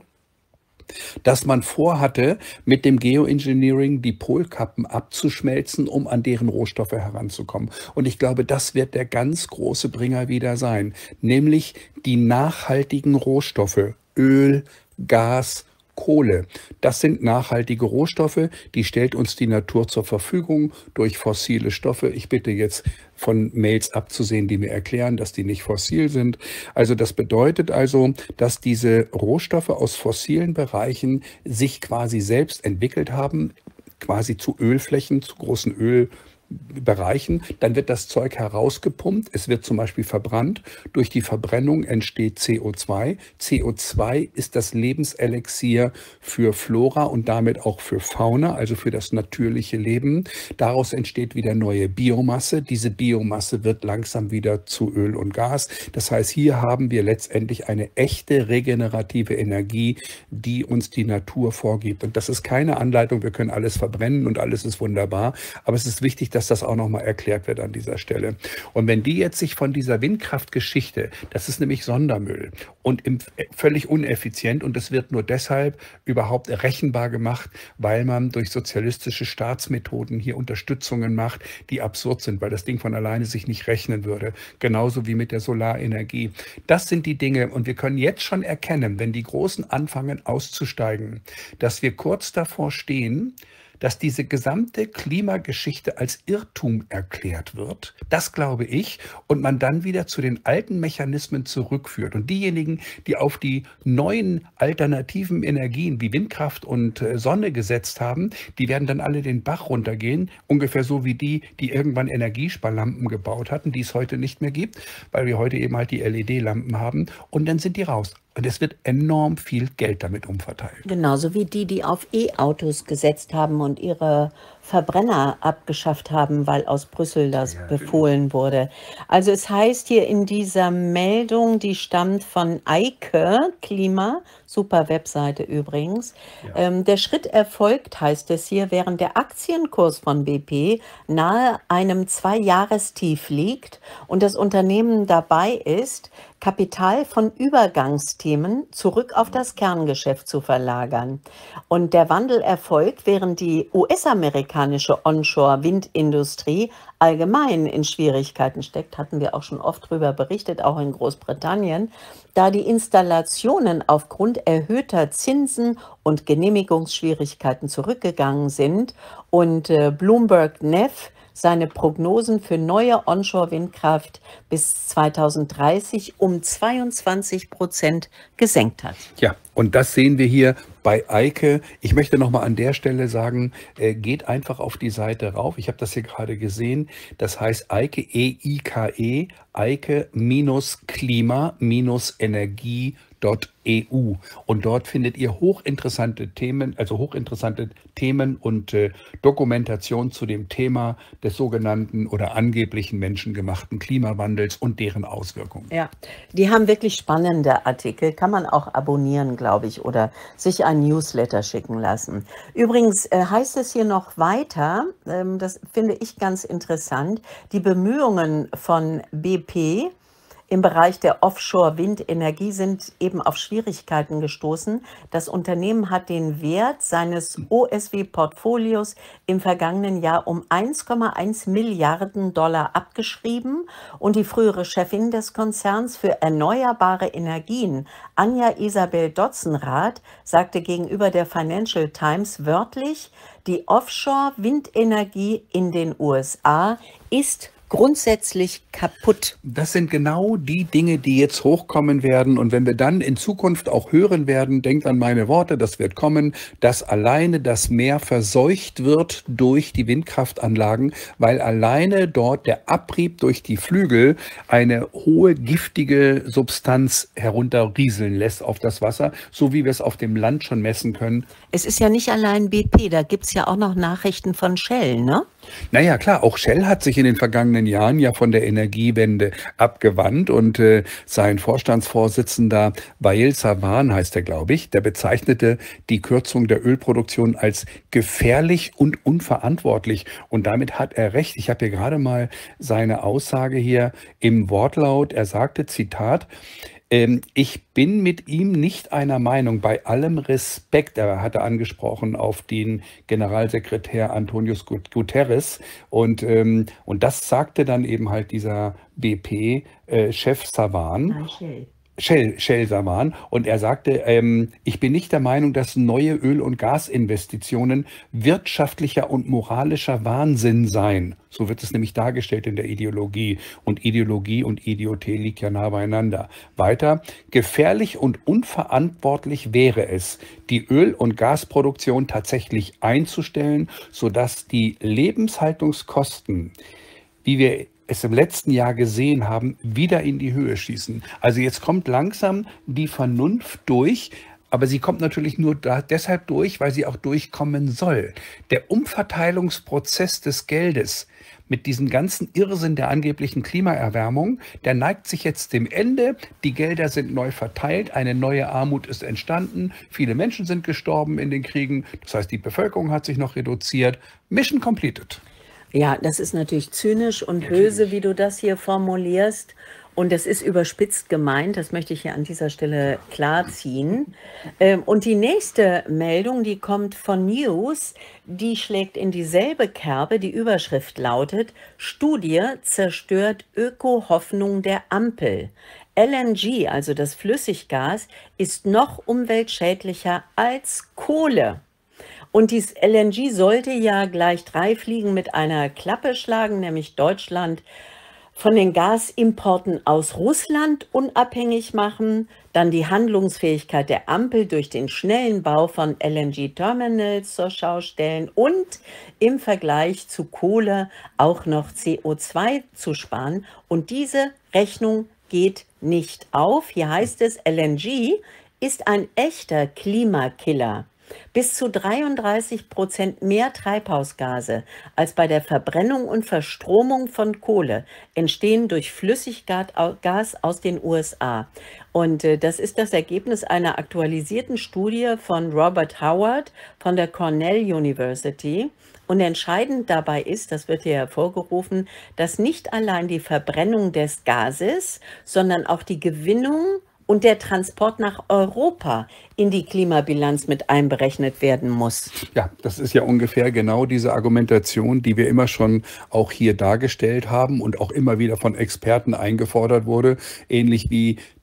[SPEAKER 2] dass man vorhatte, mit dem Geoengineering die Polkappen abzuschmelzen, um an deren Rohstoffe heranzukommen. Und ich glaube, das wird der ganz große Bringer wieder sein, nämlich die nachhaltigen Rohstoffe, Öl, Gas, Kohle. Das sind nachhaltige Rohstoffe, die stellt uns die Natur zur Verfügung durch fossile Stoffe. Ich bitte jetzt von Mails abzusehen, die mir erklären, dass die nicht fossil sind. Also das bedeutet also, dass diese Rohstoffe aus fossilen Bereichen sich quasi selbst entwickelt haben, quasi zu Ölflächen, zu großen Ölbereichen. Dann wird das Zeug herausgepumpt. Es wird zum Beispiel verbrannt. Durch die Verbrennung entsteht C O zwei. C O zwei ist das Lebenselixier für Flora und damit auch für Fauna, also für das natürliche Leben. Daraus entsteht wieder neue Biomasse. Diese Biomasse wird langsam wieder zu Öl und Gas. Das heißt, hier haben wir letztendlich eine echte regenerative Energie, die uns die Natur vorgibt. Und das ist keine Anleitung, wir können alles verbrennen und alles ist wunderbar. Aber es ist wichtig, dass das auch nochmal erklärt wird an dieser Stelle. Und wenn die jetzt sich von dieser Windkraftgeschichte, das ist nämlich Sondermüll und im, völlig uneffizient, und es wird nur deshalb überhaupt rechenbar gemacht, weil man durch sozialistische Staatsmethoden hier Unterstützungen macht, die absurd sind, weil das Ding von alleine sich nicht rechnen würde. Genauso wie mit der Solarenergie. Das sind die Dinge, und wir können jetzt schon erkennen, wenn die Großen anfangen auszusteigen, dass wir kurz davor stehen, dass diese gesamte Klimageschichte als Irrtum erklärt wird. Das glaube ich. Und man dann wieder zu den alten Mechanismen zurückführt. Und diejenigen, die auf die neuen alternativen Energien wie Windkraft und äh, Sonne gesetzt haben, die werden dann alle den Bach runtergehen. Ungefähr so wie die, die irgendwann Energiesparlampen gebaut hatten, die es heute nicht mehr gibt, weil wir heute eben halt die L E D-Lampen haben. Und dann sind die raus. Und es wird enorm viel Geld damit umverteilt.
[SPEAKER 1] Genauso wie die, die auf E-Autos gesetzt haben und ihre Verbrenner abgeschafft haben, weil aus Brüssel das
[SPEAKER 2] Ja,
[SPEAKER 1] befohlen wurde. Also es heißt hier in dieser Meldung, die stammt von Eike Klima, super Webseite übrigens.
[SPEAKER 2] Ja.
[SPEAKER 1] Ähm, der Schritt erfolgt, heißt es hier, während der Aktienkurs von B P nahe einem Zwei-Jahrestief liegt und das Unternehmen dabei ist, Kapital von Übergangsthemen zurück auf das Kerngeschäft zu verlagern. Und der Wandel erfolgt, während die U S-amerikanische Onshore-Windindustrie allgemein in Schwierigkeiten steckt, hatten wir auch schon oft darüber berichtet, auch in Großbritannien, da die Installationen aufgrund erhöhter Zinsen und Genehmigungsschwierigkeiten zurückgegangen sind und äh, Bloomberg Neff seine Prognosen für neue Onshore-Windkraft bis zweitausenddreißig um zweiundzwanzig Prozent gesenkt hat.
[SPEAKER 2] Ja, und das sehen wir hier bei Eike. Ich möchte nochmal an der Stelle sagen, äh, geht einfach auf die Seite rauf. Ich habe das hier gerade gesehen. Das heißt Eike, E I K E, Eike-Klima-Energie E U. Und dort findet ihr hochinteressante Themen, also hochinteressante Themen und äh, Dokumentation zu dem Thema des sogenannten oder angeblichen menschengemachten Klimawandels und deren Auswirkungen.
[SPEAKER 1] Ja, die haben wirklich spannende Artikel, kann man auch abonnieren, glaube ich, oder sich ein Newsletter schicken lassen. Übrigens äh, heißt es hier noch weiter, ähm, das finde ich ganz interessant, die Bemühungen von B P im Bereich der Offshore-Windenergie sind eben auf Schwierigkeiten gestoßen. Das Unternehmen hat den Wert seines O S W-Portfolios im vergangenen Jahr um eins Komma eins Milliarden Dollar abgeschrieben und die frühere Chefin des Konzerns für erneuerbare Energien, Anja Isabel Dotzenrath, sagte gegenüber der Financial Times wörtlich, die Offshore-Windenergie in den U S A ist grundsätzlich kaputt.
[SPEAKER 2] Das sind genau die Dinge, die jetzt hochkommen werden. Und wenn wir dann in Zukunft auch hören werden, denkt an meine Worte, das wird kommen, dass alleine das Meer verseucht wird durch die Windkraftanlagen, weil alleine dort der Abrieb durch die Flügel eine hohe giftige Substanz herunterrieseln lässt auf das Wasser, so wie wir es auf dem Land schon messen können.
[SPEAKER 1] Es ist ja nicht allein B P, da gibt es ja auch noch Nachrichten von Shell, ne?
[SPEAKER 2] Naja, klar, auch Shell hat sich in den vergangenen Jahren ja von der Energiewende abgewandt und äh, sein Vorstandsvorsitzender Wael Sawan heißt er, glaube ich, der bezeichnete die Kürzung der Ölproduktion als gefährlich und unverantwortlich. Und damit hat er recht. Ich habe hier gerade mal seine Aussage hier im Wortlaut. Er sagte, Zitat, ich bin mit ihm nicht einer Meinung, bei allem Respekt, er hatte angesprochen auf den Generalsekretär Antonius Guterres und, ähm, und das sagte dann eben halt dieser B P-Chef Sawan. Shell, Shell Sawan, und er sagte, ähm, ich bin nicht der Meinung, dass neue Öl- und Gasinvestitionen wirtschaftlicher und moralischer Wahnsinn seien. So wird es nämlich dargestellt in der Ideologie. Und Ideologie und Idiotie liegt ja nah beieinander. Weiter, gefährlich und unverantwortlich wäre es, die Öl- und Gasproduktion tatsächlich einzustellen, sodass die Lebenshaltungskosten, wie wir es im letzten Jahr gesehen haben, wieder in die Höhe schießen. Also jetzt kommt langsam die Vernunft durch, aber sie kommt natürlich nur da, deshalb durch, weil sie auch durchkommen soll. Der Umverteilungsprozess des Geldes mit diesem ganzen Irrsinn der angeblichen Klimaerwärmung, der neigt sich jetzt dem Ende. Die Gelder sind neu verteilt, eine neue Armut ist entstanden, viele Menschen sind gestorben in den Kriegen, das heißt, die Bevölkerung hat sich noch reduziert. Mission completed.
[SPEAKER 1] Ja, das ist natürlich zynisch und böse, wie du das hier formulierst. Und das ist überspitzt gemeint, das möchte ich hier an dieser Stelle klarziehen. Und die nächste Meldung, die kommt von News, die schlägt in dieselbe Kerbe. Die Überschrift lautet, Studie zerstört Öko-Hoffnung der Ampel. L N G, also das Flüssiggas, ist noch umweltschädlicher als Kohle. Und dieses L N G sollte ja gleich drei Fliegen mit einer Klappe schlagen, nämlich Deutschland von den Gasimporten aus Russland unabhängig machen, dann die Handlungsfähigkeit der Ampel durch den schnellen Bau von L N G-Terminals zur Schau stellen und im Vergleich zu Kohle auch noch C O zwei zu sparen. Und diese Rechnung geht nicht auf. Hier heißt es, L N G ist ein echter Klimakiller. Bis zu dreiunddreißig Prozent mehr Treibhausgase als bei der Verbrennung und Verstromung von Kohle entstehen durch Flüssiggas aus den U S A. Und äh, das ist das Ergebnis einer aktualisierten Studie von Robert Howard von der Cornell University. Und entscheidend dabei ist, das wird hier hervorgerufen, dass nicht allein die Verbrennung des Gases, sondern auch die Gewinnung und der Transport nach Europa in die Klimabilanz mit einberechnet werden muss.
[SPEAKER 2] Ja, das ist ja ungefähr genau diese Argumentation, die wir immer schon auch hier dargestellt haben und auch immer wieder von Experten eingefordert wurde, ähnlich wie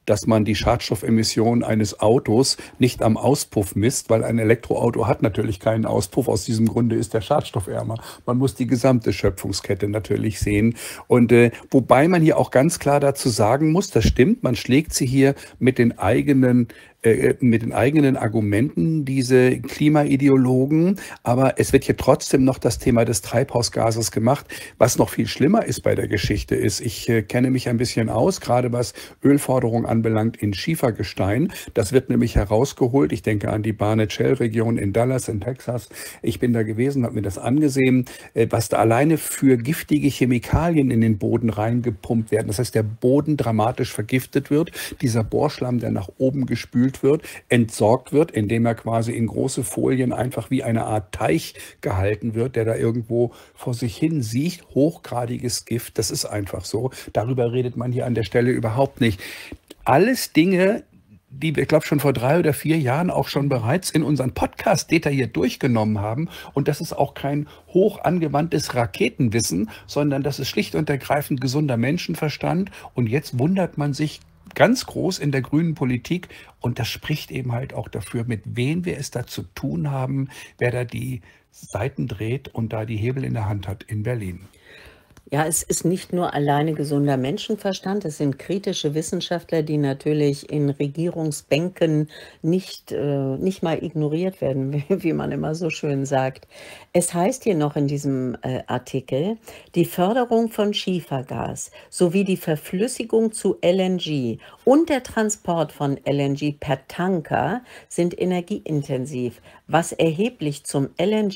[SPEAKER 2] dass man die Schadstoffemissionen eines Autos nicht am Auspuff misst, weil ein Elektroauto hat natürlich keinen Auspuff. Aus diesem Grunde ist der schadstoffärmer. Man muss die gesamte Schöpfungskette natürlich sehen. Und äh, wobei man hier auch ganz klar dazu sagen muss, das stimmt, man schlägt sie hier mit den eigenen äh, mit den eigenen Argumenten, diese Klimaideologen. Aber es wird hier trotzdem noch das Thema des Treibhausgases gemacht. Was noch viel schlimmer ist bei der Geschichte ist, ich äh, kenne mich ein bisschen aus, gerade was Ölforderung anbelangt in Schiefergestein. Das wird nämlich herausgeholt. Ich denke an die Barnett Shale Region in Dallas in Texas. Ich bin da gewesen, habe mir das angesehen, äh, was da alleine für giftige Chemikalien in den Boden reingepumpt werden. Das heißt, der Boden dramatisch vergiftet wird. Dieser Bohrschlamm, der nach oben gespült wird, entsorgt wird, indem er quasi in große Folien einfach wie eine Art Teich gehalten wird, der da irgendwo vor sich hin siecht. Hochgradiges Gift, das ist einfach so. Darüber redet man hier an der Stelle überhaupt nicht. Alles Dinge, die wir, glaube ich, schon vor drei oder vier Jahren auch schon bereits in unseren Podcast detailliert durchgenommen haben. Und das ist auch kein hoch angewandtes Raketenwissen, sondern das ist schlicht und ergreifend gesunder Menschenverstand. Und jetzt wundert man sich ganz groß in der grünen Politik. Und das spricht eben halt auch dafür, mit wem wir es da zu tun haben, wer da die Seiten dreht und da die Hebel in der Hand hat in Berlin.
[SPEAKER 1] Ja, es ist nicht nur alleine gesunder Menschenverstand, es sind kritische Wissenschaftler, die natürlich in Regierungsbänken nicht, äh, nicht mal ignoriert werden, wie, wie man immer so schön sagt. Es heißt hier noch in diesem äh, Artikel, die Förderung von Schiefergas sowie die Verflüssigung zu L N G und der Transport von L N G per Tanker sind energieintensiv, was erheblich zum L N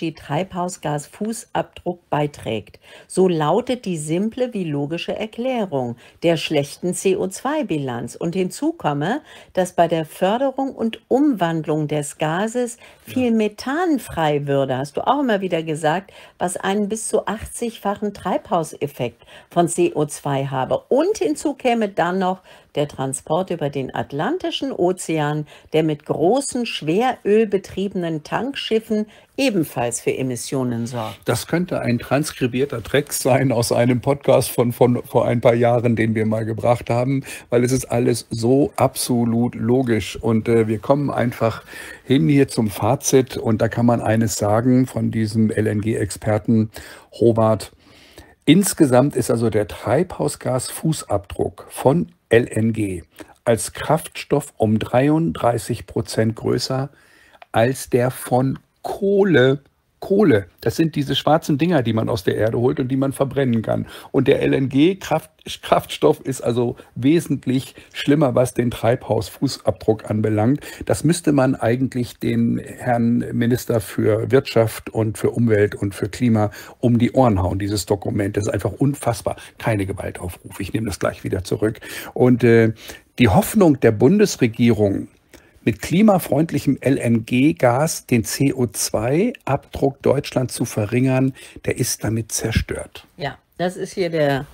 [SPEAKER 1] G-Treibhausgas-Fußabdruck beiträgt. So lautet die simple wie logische Erklärung der schlechten C O zwei Bilanz. Und hinzu komme, dass bei der Förderung und Umwandlung des Gases viel Methan frei würde, hast du auch immer wieder gesagt, was einen bis zu achtzigfachen Treibhauseffekt von C O zwei habe. Und hinzu käme dann noch der Transport über den Atlantischen Ozean, der mit großen, schwerölbetriebenen Tankschiffen ebenfalls für Emissionen sorgt.
[SPEAKER 2] Das könnte ein transkribierter Text sein aus einem Podcast von, von vor ein paar Jahren, den wir mal gebracht haben, weil es ist alles so absolut logisch. Und äh, wir kommen einfach hin hier zum Fazit. Und da kann man eines sagen von diesem L N G-Experten Robert. Insgesamt ist also der Treibhausgasfußabdruck von L N G als Kraftstoff um dreiunddreißig Prozent größer als der von Kohle. Kohle, das sind diese schwarzen Dinger, die man aus der Erde holt und die man verbrennen kann. Und der L N G-Kraftstoff ist also wesentlich schlimmer, was den Treibhausfußabdruck anbelangt. Das müsste man eigentlich den Herrn Minister für Wirtschaft und für Umwelt und für Klima um die Ohren hauen, dieses Dokument. Das ist einfach unfassbar. Keine Gewaltaufruf. Ich nehme das gleich wieder zurück. Und äh, die Hoffnung der Bundesregierung, mit klimafreundlichem L N G-Gas den C O zwei Abdruck Deutschlands zu verringern, der ist damit zerstört.
[SPEAKER 1] Ja, das ist hier der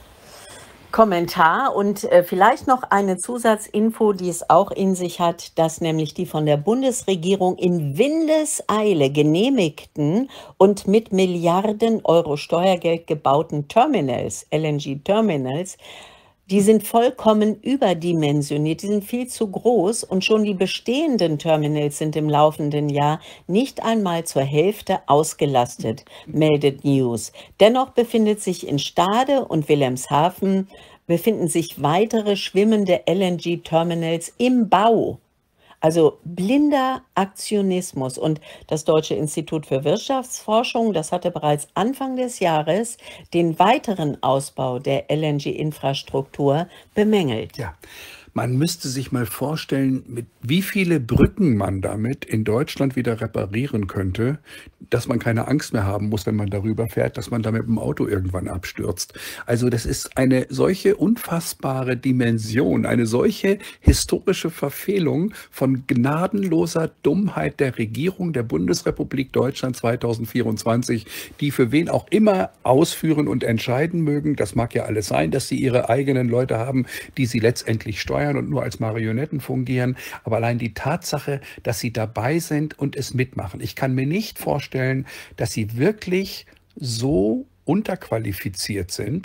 [SPEAKER 1] Kommentar und äh, vielleicht noch eine Zusatzinfo, die es auch in sich hat, dass nämlich die von der Bundesregierung in Windeseile genehmigten und mit Milliarden Euro Steuergeld gebauten Terminals, L N G-Terminals, die sind vollkommen überdimensioniert, die sind viel zu groß und schon die bestehenden Terminals sind im laufenden Jahr nicht einmal zur Hälfte ausgelastet, meldet News. Dennoch befindet sich in Stade und Wilhelmshaven befinden sich weitere schwimmende L N G-Terminals im Bau. Also blinder Aktionismus. Und das Deutsche Institut für Wirtschaftsforschung, das hatte bereits Anfang des Jahres den weiteren Ausbau der L N G-Infrastruktur bemängelt.
[SPEAKER 2] Ja. Man müsste sich mal vorstellen, mit wie viele Brücken man damit in Deutschland wieder reparieren könnte, dass man keine Angst mehr haben muss, wenn man darüber fährt, dass man da mit dem Auto irgendwann abstürzt. Also das ist eine solche unfassbare Dimension, eine solche historische Verfehlung von gnadenloser Dummheit der Regierung der Bundesrepublik Deutschland zweitausendvierundzwanzig, die für wen auch immer ausführen und entscheiden mögen. Das mag ja alles sein, dass sie ihre eigenen Leute haben, die sie letztendlich steuern und nur als Marionetten fungieren, aber allein die Tatsache, dass sie dabei sind und es mitmachen. Ich kann mir nicht vorstellen, dass sie wirklich so unterqualifiziert sind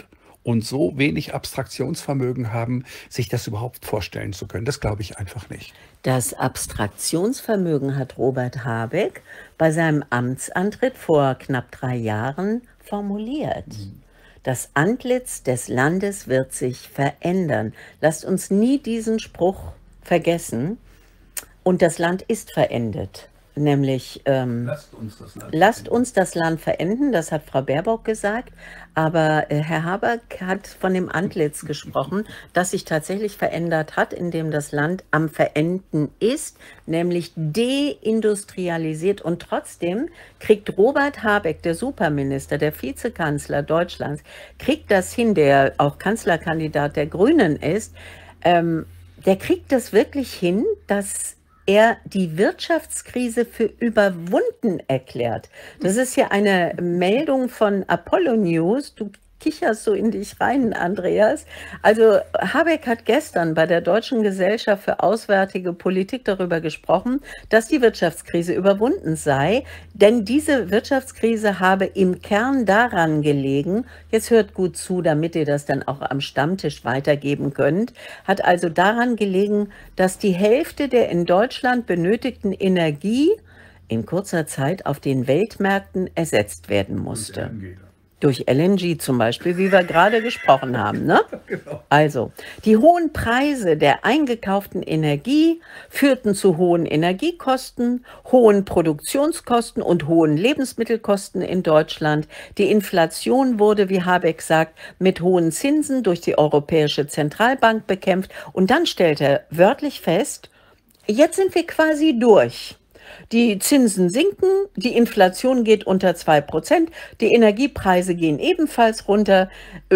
[SPEAKER 2] und so wenig Abstraktionsvermögen haben, sich das überhaupt vorstellen zu können. Das glaube ich einfach nicht.
[SPEAKER 1] Das Abstraktionsvermögen hat Robert Habeck bei seinem Amtsantritt vor knapp drei Jahren formuliert. Mhm. Das Antlitz des Landes wird sich verändern. Lasst uns nie diesen Spruch vergessen. Und das Land ist verendet. Nämlich, ähm, lasst, uns das, Land lasst uns das Land verenden, das hat Frau Baerbock gesagt. Aber äh, Herr Habeck hat von dem Antlitz gesprochen, das sich tatsächlich verändert hat, indem das Land am Verenden ist, nämlich deindustrialisiert. Und trotzdem kriegt Robert Habeck, der Superminister, der Vizekanzler Deutschlands, kriegt das hin, der auch Kanzlerkandidat der Grünen ist, ähm, der kriegt das wirklich hin, dass er die Wirtschaftskrise für überwunden erklärt. Das ist ja eine Meldung von Apollo News. Du kicherst so in dich rein, Andreas. Also Habeck hat gestern bei der Deutschen Gesellschaft für Auswärtige Politik darüber gesprochen, dass die Wirtschaftskrise überwunden sei, denn diese Wirtschaftskrise habe im Kern daran gelegen, jetzt hört gut zu, damit ihr das dann auch am Stammtisch weitergeben könnt, hat also daran gelegen, dass die Hälfte der in Deutschland benötigten Energie in kurzer Zeit auf den Weltmärkten ersetzt werden musste. Durch L N G zum Beispiel, wie wir gerade gesprochen haben. Ne? Genau. Also, die hohen Preise der eingekauften Energie führten zu hohen Energiekosten, hohen Produktionskosten und hohen Lebensmittelkosten in Deutschland. Die Inflation wurde, wie Habeck sagt, mit hohen Zinsen durch die Europäische Zentralbank bekämpft. Und dann stellt er wörtlich fest, jetzt sind wir quasi durch. Die Zinsen sinken, die Inflation geht unter zwei Prozent, die Energiepreise gehen ebenfalls runter,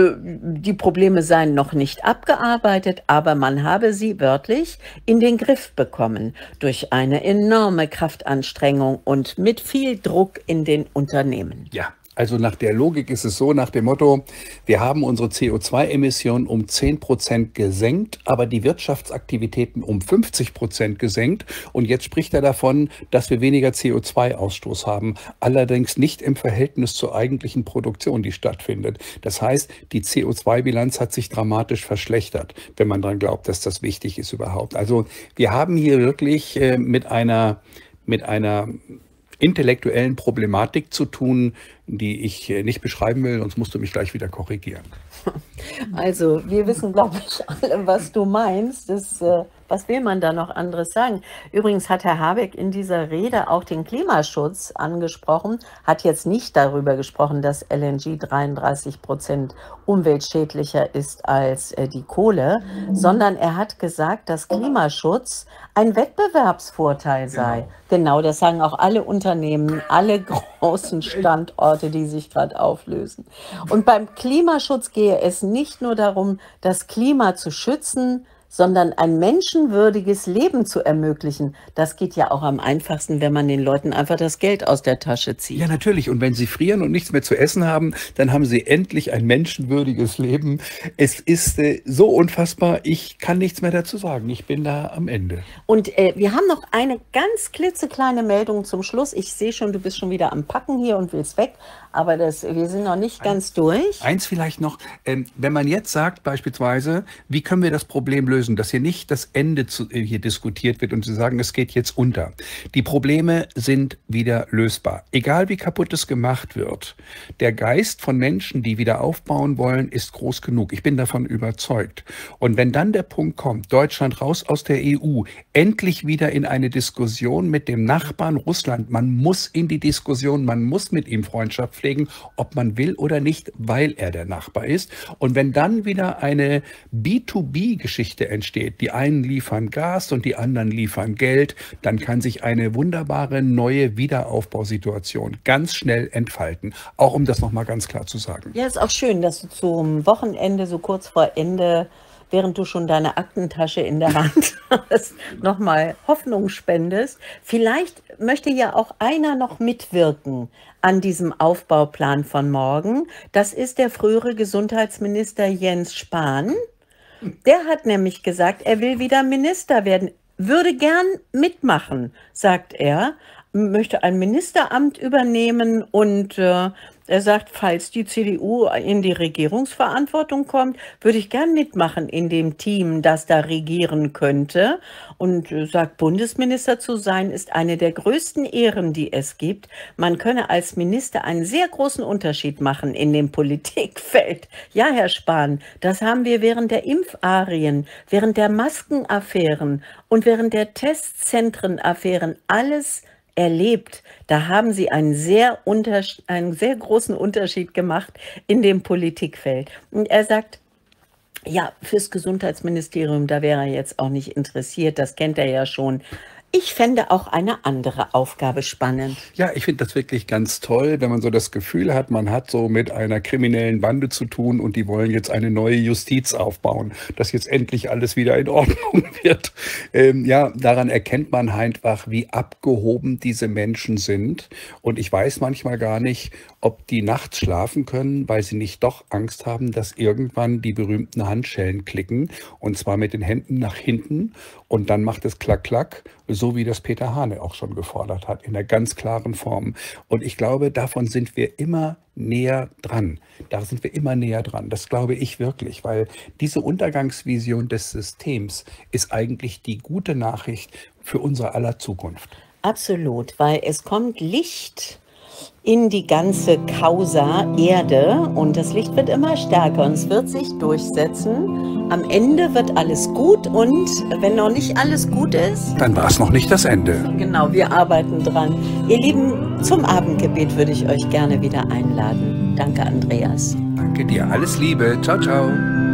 [SPEAKER 1] die Probleme seien noch nicht abgearbeitet, aber man habe sie wörtlich in den Griff bekommen durch eine enorme Kraftanstrengung und mit viel Druck in den Unternehmen.
[SPEAKER 2] Ja. Also nach der Logik ist es so, nach dem Motto, wir haben unsere C O zwei Emissionen um zehn Prozent gesenkt, aber die Wirtschaftsaktivitäten um fünfzig Prozent gesenkt. Und jetzt spricht er davon, dass wir weniger C O zwei Ausstoß haben, allerdings nicht im Verhältnis zur eigentlichen Produktion, die stattfindet. Das heißt, die C O zwei Bilanz hat sich dramatisch verschlechtert, wenn man daran glaubt, dass das wichtig ist überhaupt. Also wir haben hier wirklich äh, mit einer, mit einer intellektuellen Problematik zu tun, die ich nicht beschreiben will, sonst musst du mich gleich wieder korrigieren.
[SPEAKER 1] Also, wir wissen, glaube ich, alle, was du meinst. Das, äh, was will man da noch anderes sagen? Übrigens hat Herr Habeck in dieser Rede auch den Klimaschutz angesprochen, hat jetzt nicht darüber gesprochen, dass L N G dreiunddreißig Prozent umweltschädlicher ist als äh, die Kohle, sondern er hat gesagt, dass Klimaschutz ein Wettbewerbsvorteil sei. Genau, genau, das sagen auch alle Unternehmen, alle großen Standorte, die sich gerade auflösen. Und beim Klimaschutz gehe es nicht nur darum, das Klima zu schützen, sondern ein menschenwürdiges Leben zu ermöglichen. Das geht ja auch am einfachsten, wenn man den Leuten einfach das Geld aus der Tasche zieht.
[SPEAKER 2] Ja, natürlich. Und wenn sie frieren und nichts mehr zu essen haben, dann haben sie endlich ein menschenwürdiges Leben. Es ist äh, so unfassbar, ich kann nichts mehr dazu sagen. Ich bin da am Ende.
[SPEAKER 1] Und äh, wir haben noch eine ganz klitzekleine Meldung zum Schluss. Ich sehe schon, du bist schon wieder am Packen hier und willst weg. Aber das, wir sind noch nicht ganz durch.
[SPEAKER 2] Eins vielleicht noch, ähm, wenn man jetzt sagt beispielsweise, wie können wir das Problem lösen, dass hier nicht das Ende zu, äh, hier diskutiert wird und Sie sagen, es geht jetzt unter. Die Probleme sind wieder lösbar. Egal wie kaputt es gemacht wird, der Geist von Menschen, die wieder aufbauen wollen, ist groß genug. Ich bin davon überzeugt. Und wenn dann der Punkt kommt, Deutschland raus aus der E U, endlich wieder in eine Diskussion mit dem Nachbarn Russland, man muss in die Diskussion, man muss mit ihm Freundschaft pflegen, ob man will oder nicht, weil er der Nachbar ist. Und wenn dann wieder eine B zwei B-Geschichte entsteht, die einen liefern Gas und die anderen liefern Geld, dann kann sich eine wunderbare neue Wiederaufbausituation ganz schnell entfalten. Auch um das nochmal ganz klar zu sagen.
[SPEAKER 1] Ja, ist auch schön, dass du zum Wochenende, so kurz vor Ende, während du schon deine Aktentasche in der Hand hast, nochmal Hoffnung spendest. Vielleicht möchte ja auch einer noch mitwirken an diesem Aufbauplan von morgen. Das ist der frühere Gesundheitsminister Jens Spahn. Der hat nämlich gesagt, er will wieder Minister werden, würde gern mitmachen, sagt er. möchte ein Ministeramt übernehmen und äh, er sagt, falls die C D U in die Regierungsverantwortung kommt, würde ich gern mitmachen in dem Team, das da regieren könnte. Und äh, sagt, Bundesminister zu sein, ist eine der größten Ehren, die es gibt. Man könne als Minister einen sehr großen Unterschied machen in dem Politikfeld. Ja, Herr Spahn, das haben wir während der Impfarien, während der Maskenaffären und während der Testzentrenaffären alles erlebt. Da haben Sie einen sehr, unters- einen sehr großen Unterschied gemacht in dem Politikfeld. Und er sagt, ja, fürs Gesundheitsministerium, da wäre er jetzt auch nicht interessiert, das kennt er ja schon. Ich fände auch eine andere Aufgabe spannend.
[SPEAKER 2] Ja, ich finde das wirklich ganz toll, wenn man so das Gefühl hat, man hat so mit einer kriminellen Bande zu tun und die wollen jetzt eine neue Justiz aufbauen, dass jetzt endlich alles wieder in Ordnung wird. Ähm, ja, daran erkennt man einfach, wie abgehoben diese Menschen sind. Und ich weiß manchmal gar nicht, ob die nachts schlafen können, weil sie nicht doch Angst haben, dass irgendwann die berühmten Handschellen klicken, und zwar mit den Händen nach hinten, und dann macht es klack, klack, so wie das Peter Hane auch schon gefordert hat, in einer ganz klaren Form. Und ich glaube, davon sind wir immer näher dran. Da sind wir immer näher dran. Das glaube ich wirklich, weil diese Untergangsvision des Systems ist eigentlich die gute Nachricht für unsere aller Zukunft.
[SPEAKER 1] Absolut, weil es kommt Licht in die ganze Causa Erde und das Licht wird immer stärker und es wird sich durchsetzen. Am Ende wird alles gut und wenn noch nicht alles gut ist,
[SPEAKER 2] Dann war es noch nicht das Ende.
[SPEAKER 1] genau, wir arbeiten dran. Ihr Lieben, zum Abendgebet würde ich euch gerne wieder einladen. Danke, Andreas.
[SPEAKER 2] Danke dir. Alles Liebe. Ciao, ciao.